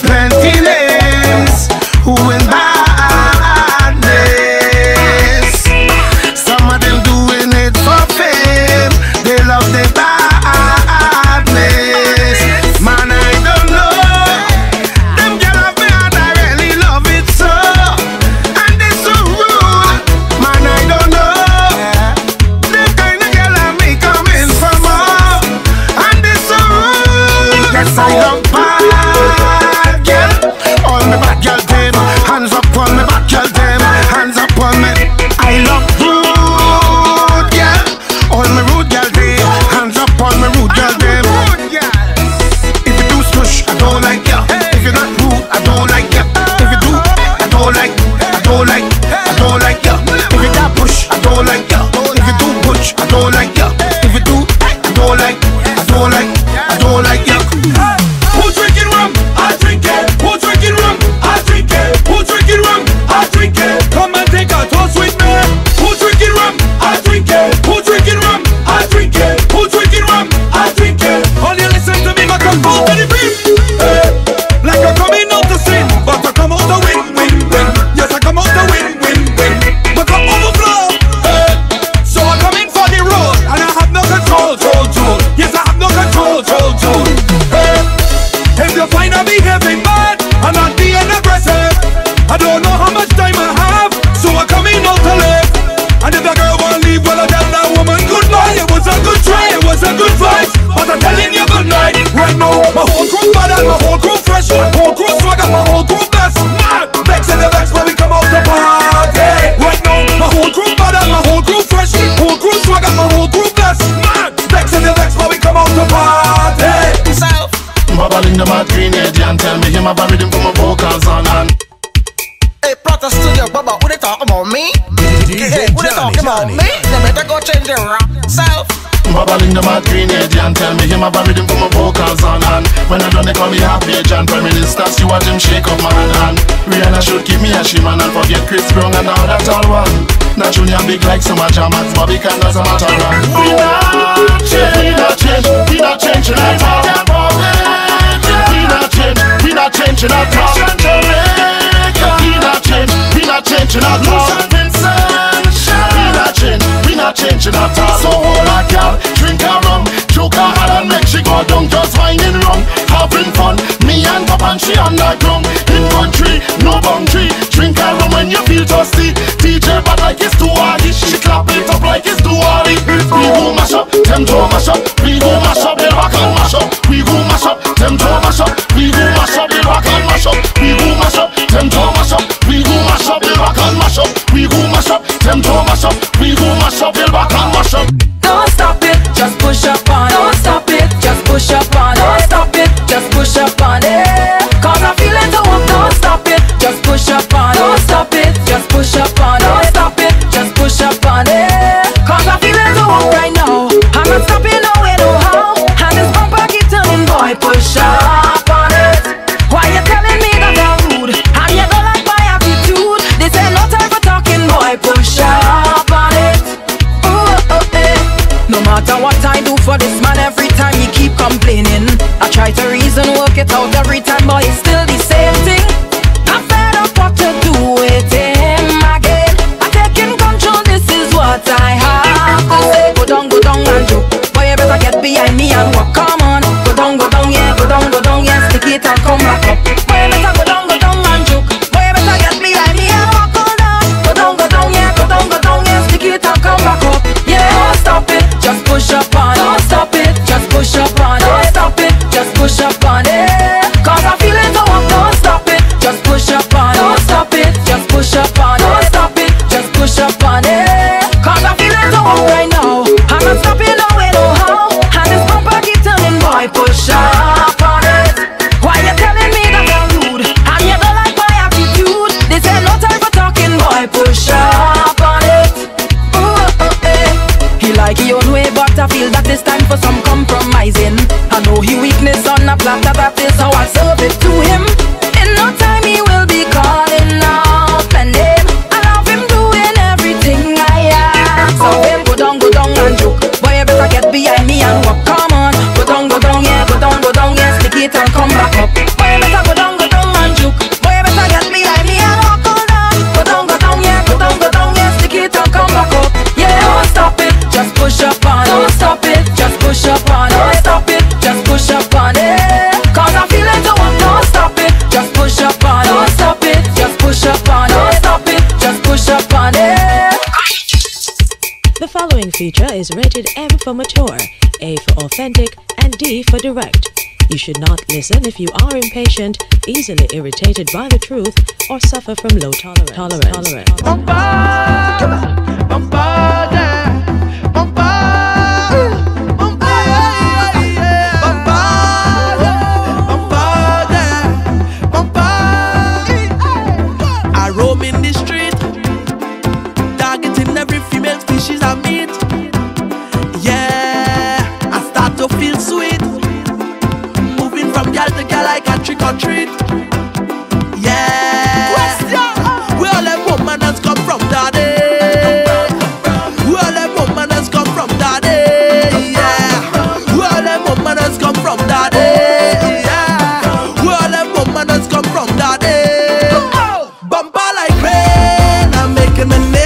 S12: plenty names who in badness. Some of them doing it for fame. They love their badness. Man, I don't know. Them girl have me and I really love it so. And they so rude. Man, I don't know. Them kind of girl have me coming for more. And they so rude. Yes, I love bad girl. All me bad girl them. Hands up on me bad girl them. Hands up on me. I love rude girl. All me rude girl them. Hands up on me rude girl them. If you do stush, I don't like ya. If you're not rude, I don't like ya. If you do, I don't like. I don't like. I don't like ya. If you got push, I don't like ya. If you do push, I don't like ya. If you do, I don't like. I don't like. I don't like ya.
S6: Who's drinking rum? I drink it. Who's drinking rum? I drink it. Who's drinking rum? I drink it. Come and take a toast with me. Who's drinking rum? I drink it. Who's drinking rum? I drink it. Who's drinking rum? I drink it. Only listen to me, my come out to the beat. Hey, like I'm coming out to sin, but I come out to win, win, win. Yes, I come out to win, win, win. But I overflow. Hey, so I'm coming for the road, and I have no control, control, control. Yes, I have no control, control, control. Hey, if you find I'm behaving bad, I'm not being aggressive. I don't know how much time I have, so I'm coming out to live. And if the girl won't leave, well I tell that woman goodbye. It was a good try, it was a good fight, but I'm telling you good night. Right now, my whole crew bad and my whole crew fresh, my whole crew swagger, my whole crew best. Mad, Vex in the Vex when we come out to party. Right now, my whole crew bad and my whole crew fresh, whole crew swagger, my whole crew best. Mad, Vex in the Vex when we come out to party.
S12: South.
S5: Babbling them a green edge and tell me him a bury them for my vocals on and
S2: Hey, Prata Studio, Baba, what they talking about me? Hey, what they talking about me? They better go change their rap. South.
S5: Babbling them a green edge and tell me him a bury them for my vocals on and when I done they call me half page and Prime Minister see what him shake up my hand. Rihanna should keep me a shimmer and forget Chris Brown and all that all one. Not Junior big like some of Jammers, Bobby can doesn't matter. We not change, we not change, we not changing at all. We not change, we not changing at all. We not change, we not changing at all. We not change, we not changing at all. So hold a girl, drink a rum, choke a hard and make she go down, just whining wrong, having fun. Me and Papa and she on the ground. In country, no boundary. Drink a rum when you feel thirsty. D J bad like it's too hardy. She clap it up like it's too hardy. We go mash up, them to mash up. We go mash up, they rock and mash up. We go mash up,
S10: for mature, A for authentic, and D for direct. You should not listen if you are impatient, easily irritated by the truth, or suffer from low tolerance. tolerance. tolerance.
S2: Bomba, bomba, bomba. Species I meet, yeah, I start to feel sweet. Moving from girl to girl like a trick or treat, yeah. Where all them woman has come from, daddy? Where all them woman has come from, daddy? Yeah. Where all them woman has come from, daddy? Yeah. Where all them woman has come from, daddy? Bumper like rain, I'm making my name.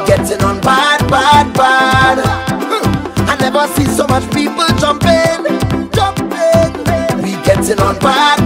S2: bad, bad. I never see so much people jumping.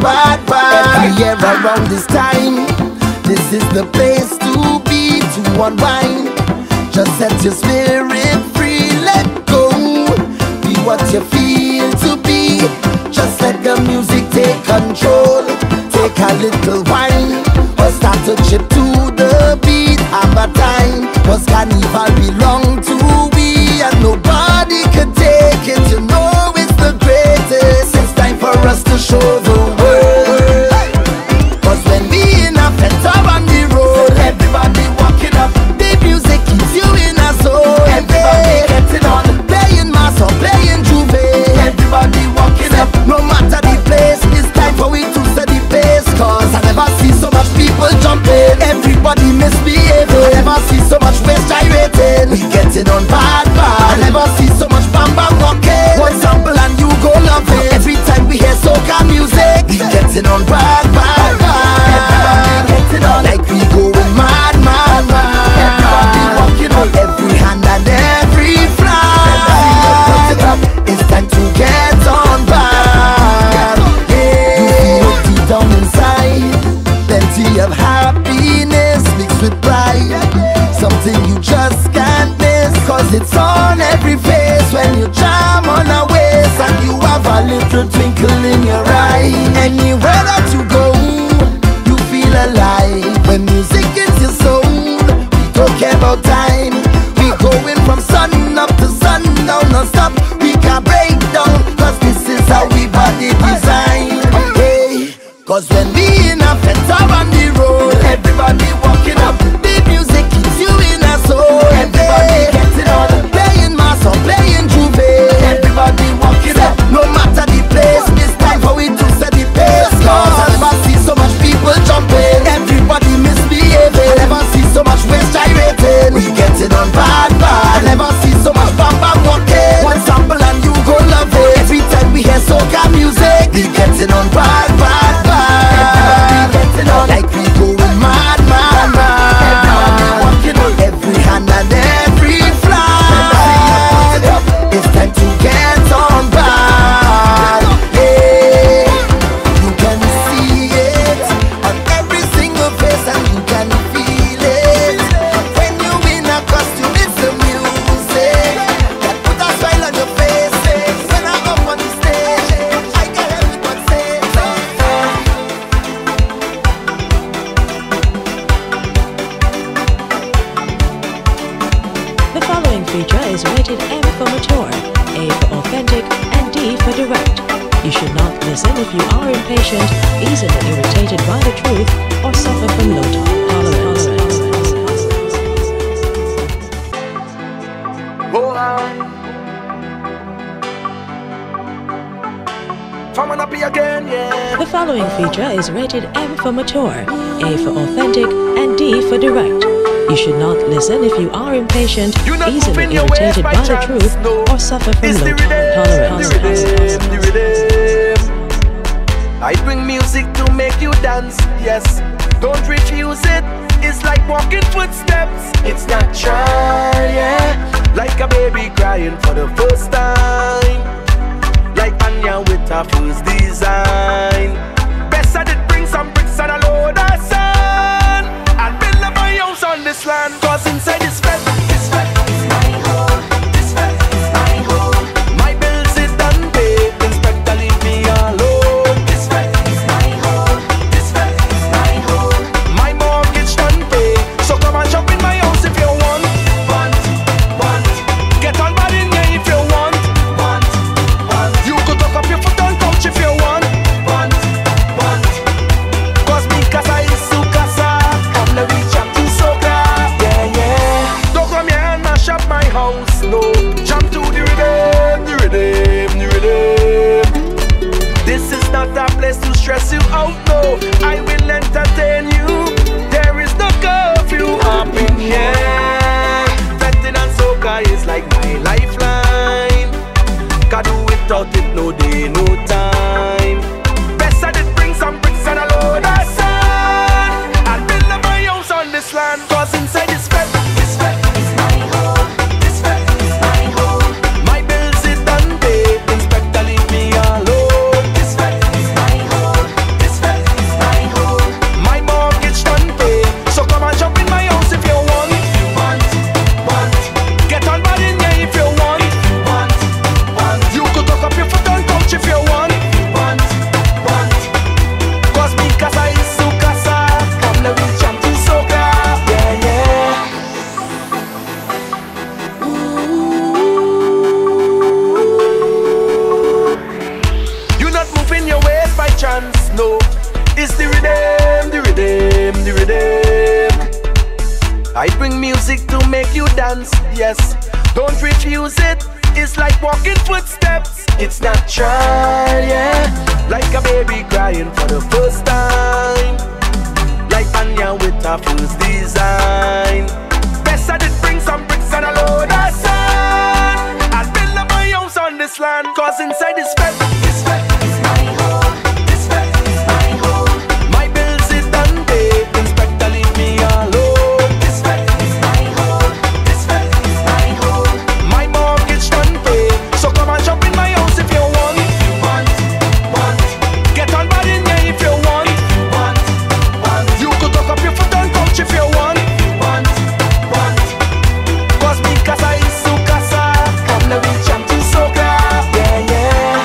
S2: bad, bad. Every year around this time, this is the place to be, to unwind. Just set your spirit free, let go. Be what you feel to be. Just let the music take control. Take a little wine, or start to chip to the beat. Have a time, cause carnival belong to we, and nobody could take it. You know it's the greatest. It's time for us to show the world. Cause when we in a fenter on the road, everybody walking up. The music keeps you in a zone. Everybody getting on, playing mass or playing juve. Everybody walking up, no matter the place. It's time for we to set the pace. Cause I never see so much people jumping, everybody misbehaving. I never see so much waist gyrating. We getting on bad, bad. I never see so much bam bam walking. One sample and you go love it. Every time we hear soca music, we getting on bad, bad, bad. Everybody getting on like we going mad, mad, mad. Everybody walking on every hand and every fly. It's time to get on bad. Yeah. You feel it deep down inside, plenty of happiness mixed with pride. Something you just can't miss, cause it's on every face when you jam on a waist and you have a little twinkle in your eye. Anywhere that you go, you feel alive. When music is your soul, we don't care about time. We going from sun up to sundown non-stop. We can't break down, cause this is how we body design. Hey, cause when we in a fenter on the road, everybody walking up. The music keeps you in a zone. Everybody getting on, playing mass or playing juve. Everybody walking up, no matter the place. It's time for we to set the pace. Cause I never see so much people jumping, everybody misbehaving. I never see so much waist gyrating. We getting on bad, bad. I never see so much bam bam walking. One sample and you go love it. Every time we hear soca music, we getting on bad, bad, bad. Everybody getting on like we going mad, mad, mad. Everybody walking on every hand and every fly. It's time to get on bad. Yeah, you can see it on every single face and you can feel it. When you in a costume, it's the music that put a smile on your face. When I'm up on the stage, I can't help but say,
S10: The following feature is rated M for mature, A for authentic, and D for direct. You should not listen if you are impatient, easily irritated by the truth, or suffer from low tolerance.
S2: Again, yeah.
S10: The following feature is rated M for mature, A for authentic, and D for direct. You should not listen if you are impatient, easily irritated by the truth, or suffer from low tolerance.
S2: I bring music to make you dance, yes. Don't refuse it. It's like walking footsteps. It's natural, yeah. Like a baby crying for the first time. Like Anya with her first design. Best I did bring some bricks and a load of sand and build up my house on this land. Cause inside this fed, this fed is my home. This fed is my home. My bills is done paid. Inspector leave me alone. This fed is my home. This fed is my home. My mortgage done paid. So come and jump in my house if you want. Want, want. Get on bad in here if you want. You could talk up your foot on couch if you want. Want, want. Cause me casa is su casa. Come let me jump to soca. Yeah, yeah. Don't come here and mash up my house. No, jump to the rhythm, the rhythm, the rhythm. This is not a place to stress you out, no. I will entertain you. There is no curfew up in here. Betting and soca is like my lifeline. Can do without it, no day, no time. Best I did bring some bricks and a load of sand and build up my house on this land. Cause inside this fed, this fed is my home. This fed is my home. My bills is done paid. Inspector leave me alone. This fed is my home. I bring music to make you dance, yes. Don't refuse it, it's like walking footsteps. It's natural, yeah. Like a baby crying for the first time. Like Anya with her first design. Best I did bring some bricks and a load of sand. I'll build up my house on this land. Cause inside this fed, this fed is my home. This fed is my home. My bills is done paid. Inspector leave me alone. This fed is my home. This fed is my home. My mortgage done paid. So come and jump in my house if you want. If you want, want. Get on bad in here if you want. If you want, want. You could talk up your foot and couch if you want. If you want, want. Cause me casa is su casa. Come the reach and to soca. Yeah, yeah.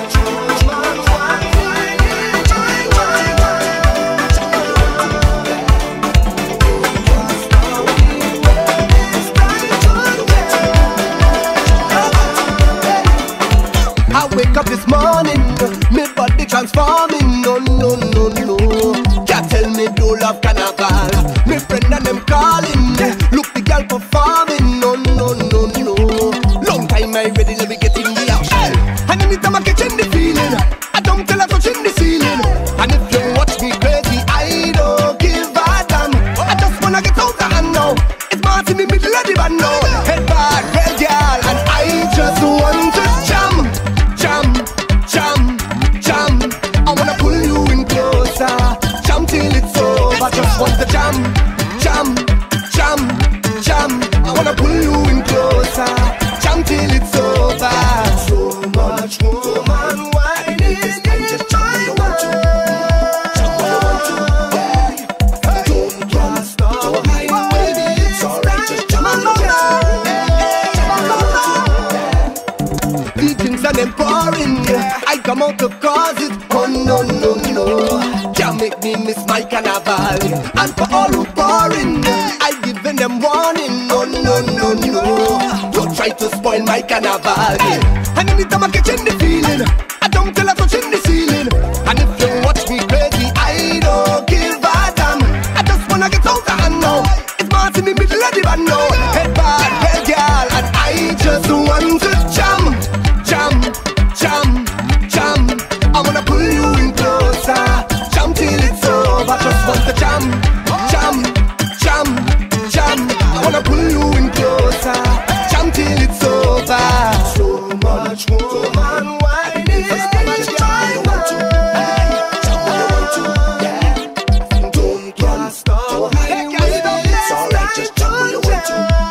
S9: I wake up this morning, me body transforming. No, no, no, no. Can't tell me do love carnival. Me friend and them calling. Look the girl performing. No, no, no, no. Long time I ready, let me get in the action. And anytime I catch in the feeling, I don't tell her touching the ceiling. And if you watch me crazy, I don't give a damn. I just wanna get out there and now. It's Martin in the middle of the band now. Head back, red girl, and I just want to jam. Jam, jam, jam. I wanna pull you in closer. Jam till it's over. Just want to jam, jam, jam, jam. I wanna pull you in closer. Jam till it's over. So much woman whining. This time just jam when you want to. Jam when you want to. Yeah. Don't wanna stop. Don't hide, baby. It's alright. Just jam when you want to. The things and them pouring, I come out to cause it. Oh no, no, no. Can't make me miss my carnival. And for all who pouring, I giving them warning. No, no, no, no. Don't try to spoil my carnival. And anytime I catch in the feeling, I don't tell her touching the ceiling. And if you watch me crazy, I don't give a damn. I just wanna get out there and now. It's Martin in the middle of the band now. Head back, red girl, and I just want to jam. Jam, jam, jam. I wanna pull you in closer. Jam till it's over. Just want to jam, jam, jam, jam. I wanna pull you in closer. Jam till it's over. So much woman whining. Just jam when you want to. Jam when you want to. Yeah. Don't wanna stop. Don't hide, baby. It's alright. Just jam when you want to.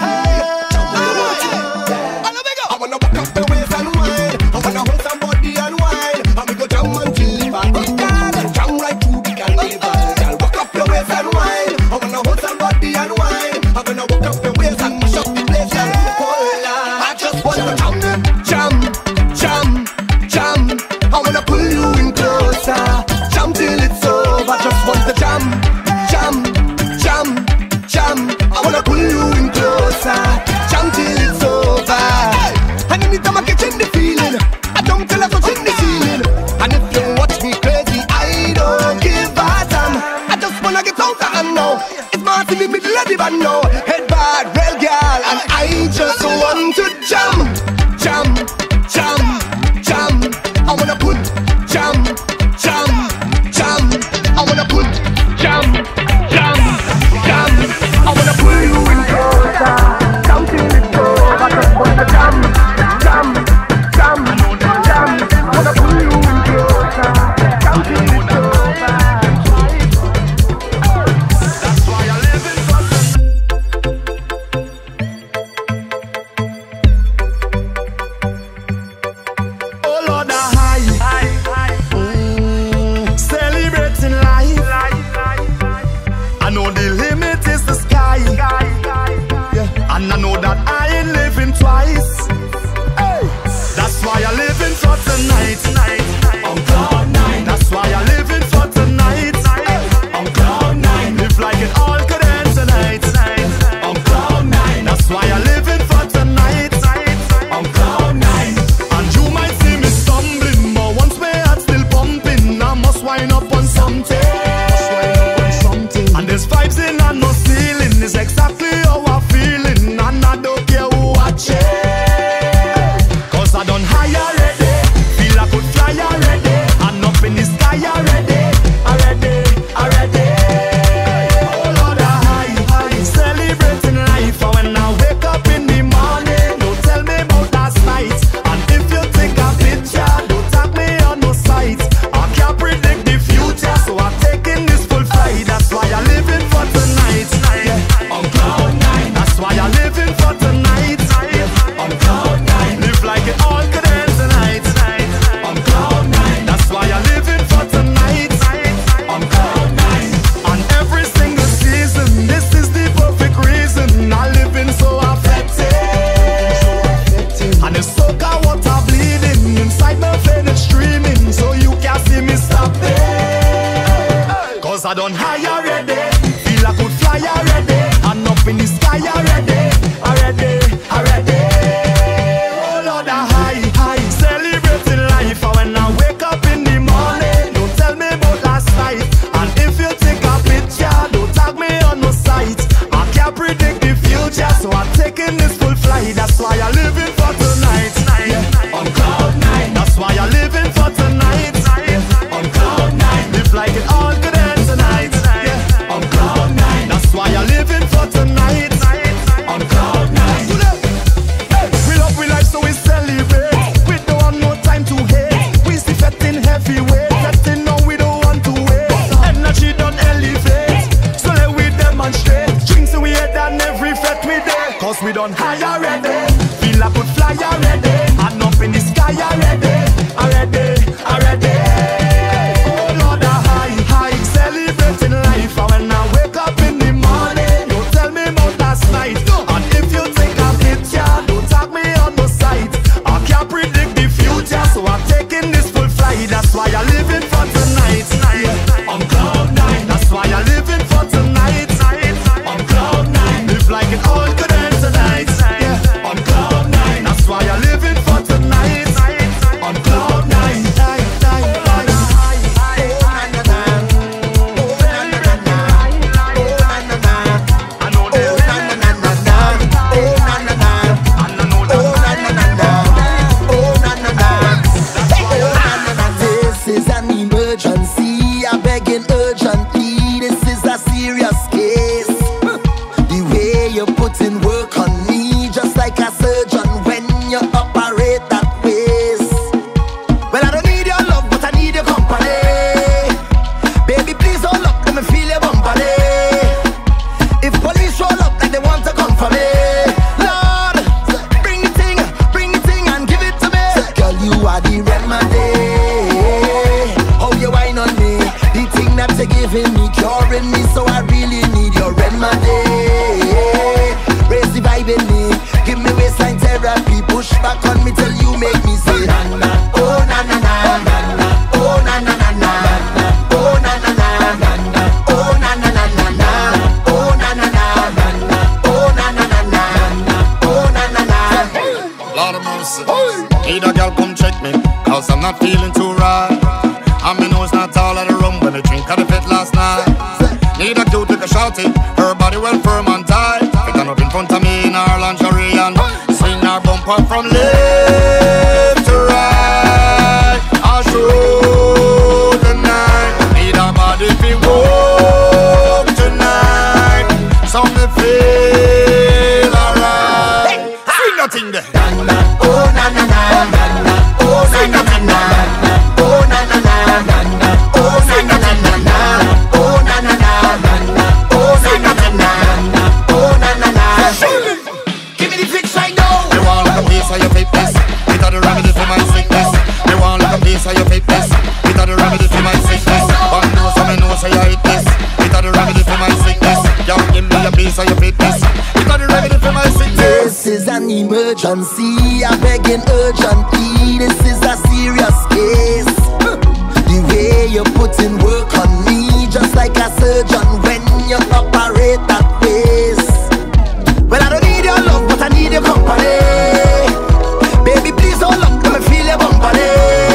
S9: Jam when you want to. Yeah. I wanna walk up the waist and wine. I wanna hold somebody and wine. And we go down until the party start. Jam right to the carnival. Girl, walk up your waist and wine. I wanna hold somebody and wine. I'm gonna walk up the waist and mash up the place. And hold on. I just wanna jam, jam, jam, jam. I wanna pull you in closer. Jam till it's over. Just want to jam, jam, jam, jam. I wanna pull you in closer. Jam till it's over. And anytime I catch in the feeling, I don't tell her touching the ceiling. And if you watch me crazy, I don't give a damn. I just wanna get out there and now. It's Martin in the middle of the band now. Head back, real girl, and I just want to jam, jam, jam, jam. I wanna put jam, jam, jam. I wanna put jam, jam, jam. I wanna pull you in closer. Jam till it's over. I just want to jam, jam, jam, jam. I wanna pull you in closer. Jam till it's over.
S6: That's why I live in Boston. Oh Lord, I high, mm, celebrating life. I know the limit is the sky, yeah. And I know that I ain't living twice. Hey. That's why I live in for tonight. On cloud nine. That's why I live in for tonight. On cloud nine. Live like it all could end tonight. On cloud nine. That's why I live in for tonight. On cloud nine. And you might see me stumbling, but once my heart still pumping, I must wind up on something. And there's vibes in and no ceiling is exactly cause we done high already. Feel like put fly already. And up in the sky already. Already, already. Oh Lord, a high, high, celebrating life. And when I wake up in the morning, don't tell me about last night. And if you think I'm it, yeah, don't tag me on the site. I can't predict the future, so I'm taking this full flight. That's why I live in for tonight. Yeah. On cloud nine, that's why I live in for tonight. On cloud nine, live like it all could end tonight. Yeah. On cloud nine, that's why I live in for tonight. On cloud nine.
S5: From left to right, I'll show the night. Need a body to walk tonight, so me feel alright. Hey, sing nothing there. Oh na na na na na. Oh sing nothing na. Oh na na na na na. Oh sing nothing na na. Oh na na na na na. Oh sing nothing na. Oh na na na. Give me the fix right now. You want like a piece of your fitness? It are the remedy for my sickness. You want like a piece of your fitness? It are the remedy for my sickness. One knows so me know say you hate this. It are the remedy for my sickness. You give me a piece of your fitness. It are the remedy for my sickness.
S2: This is an emergency, I'm begging urgently. This is a serious case. The way you're putting work on me, just like a surgeon when you operate that waist. Well, I don't need your love, but I need your company. Baby, please hold up, let me feel your company.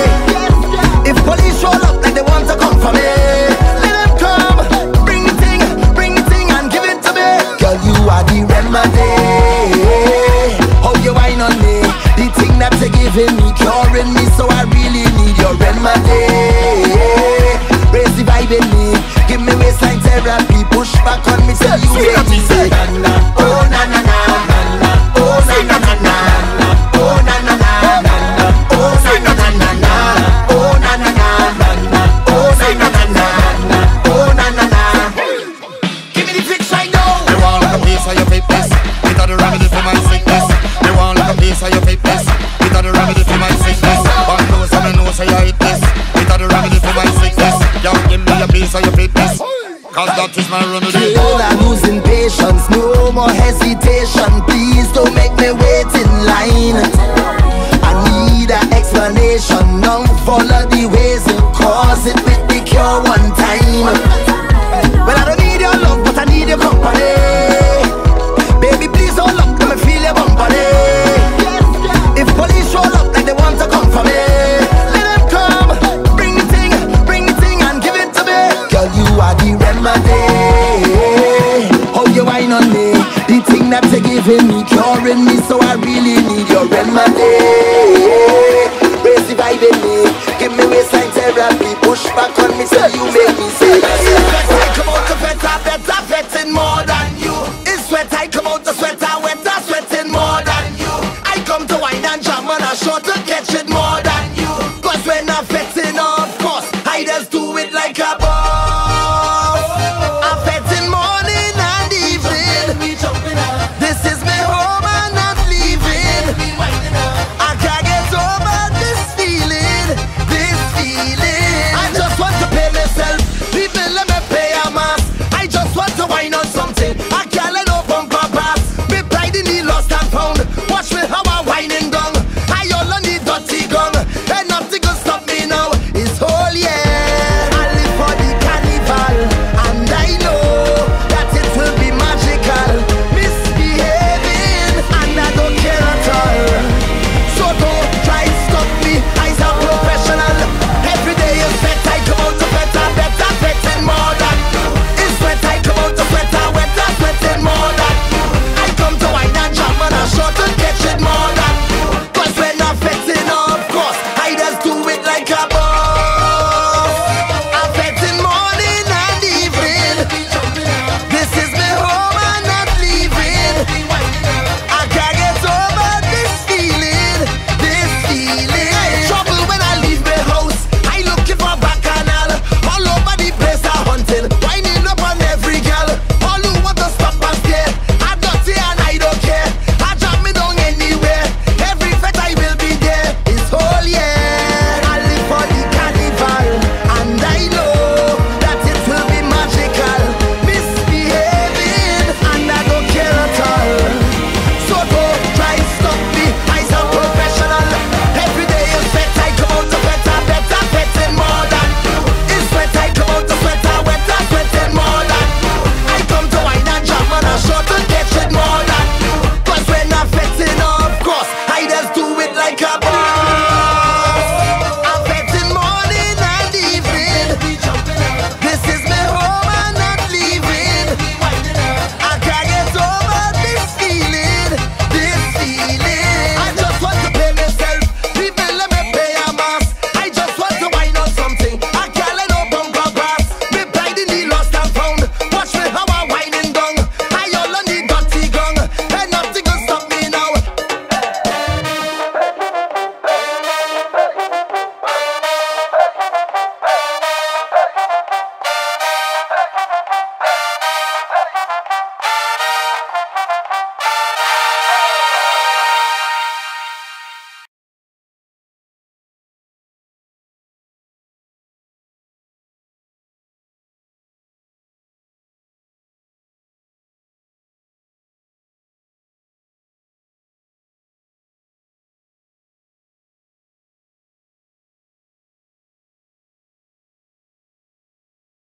S2: If police roll up like they want to come for me, let them come, bring the thing, bring the thing and give it to me. Girl, you are the remedy. How you whine on me, the thing that you're giving me, curing me, so I really need your remedy. Raise the vibe in me, give me waistline therapy, push back on me till you make me say oh na na na na na, oh na na na na na, oh na na na na na, oh na na na na na, oh na na na na na, oh na na na na na, oh na na na. Give me the fix right now.
S5: You want like a piece of your fitness? It are the remedy for my sickness. You want like a piece of your fitness? It are the remedy for my sickness. One knows so me know say you hate this. It are the remedy for my sickness. You give me a piece of your fitness, cause that is my remedy.
S2: Girl, I'm losing patience, no more hesitation. Please don't make me wait in line. I need an explanation. Now follow the ways you cause it with the cure one time. Well, I don't need your love, but I need your company. Baby, please hold up, let me feel your company. If police roll up like they want to come for me, let them come, bring the thing, bring the thing and give it to me. Girl, you are the remedy. How you whine on me, the thing that you're giving me, curing me, so I really need your remedy. Raise the vibe in me, give me waistline therapy, push back on me till you make me say I come out to better, better, betting more than you. It's sweat, I come out to sweat.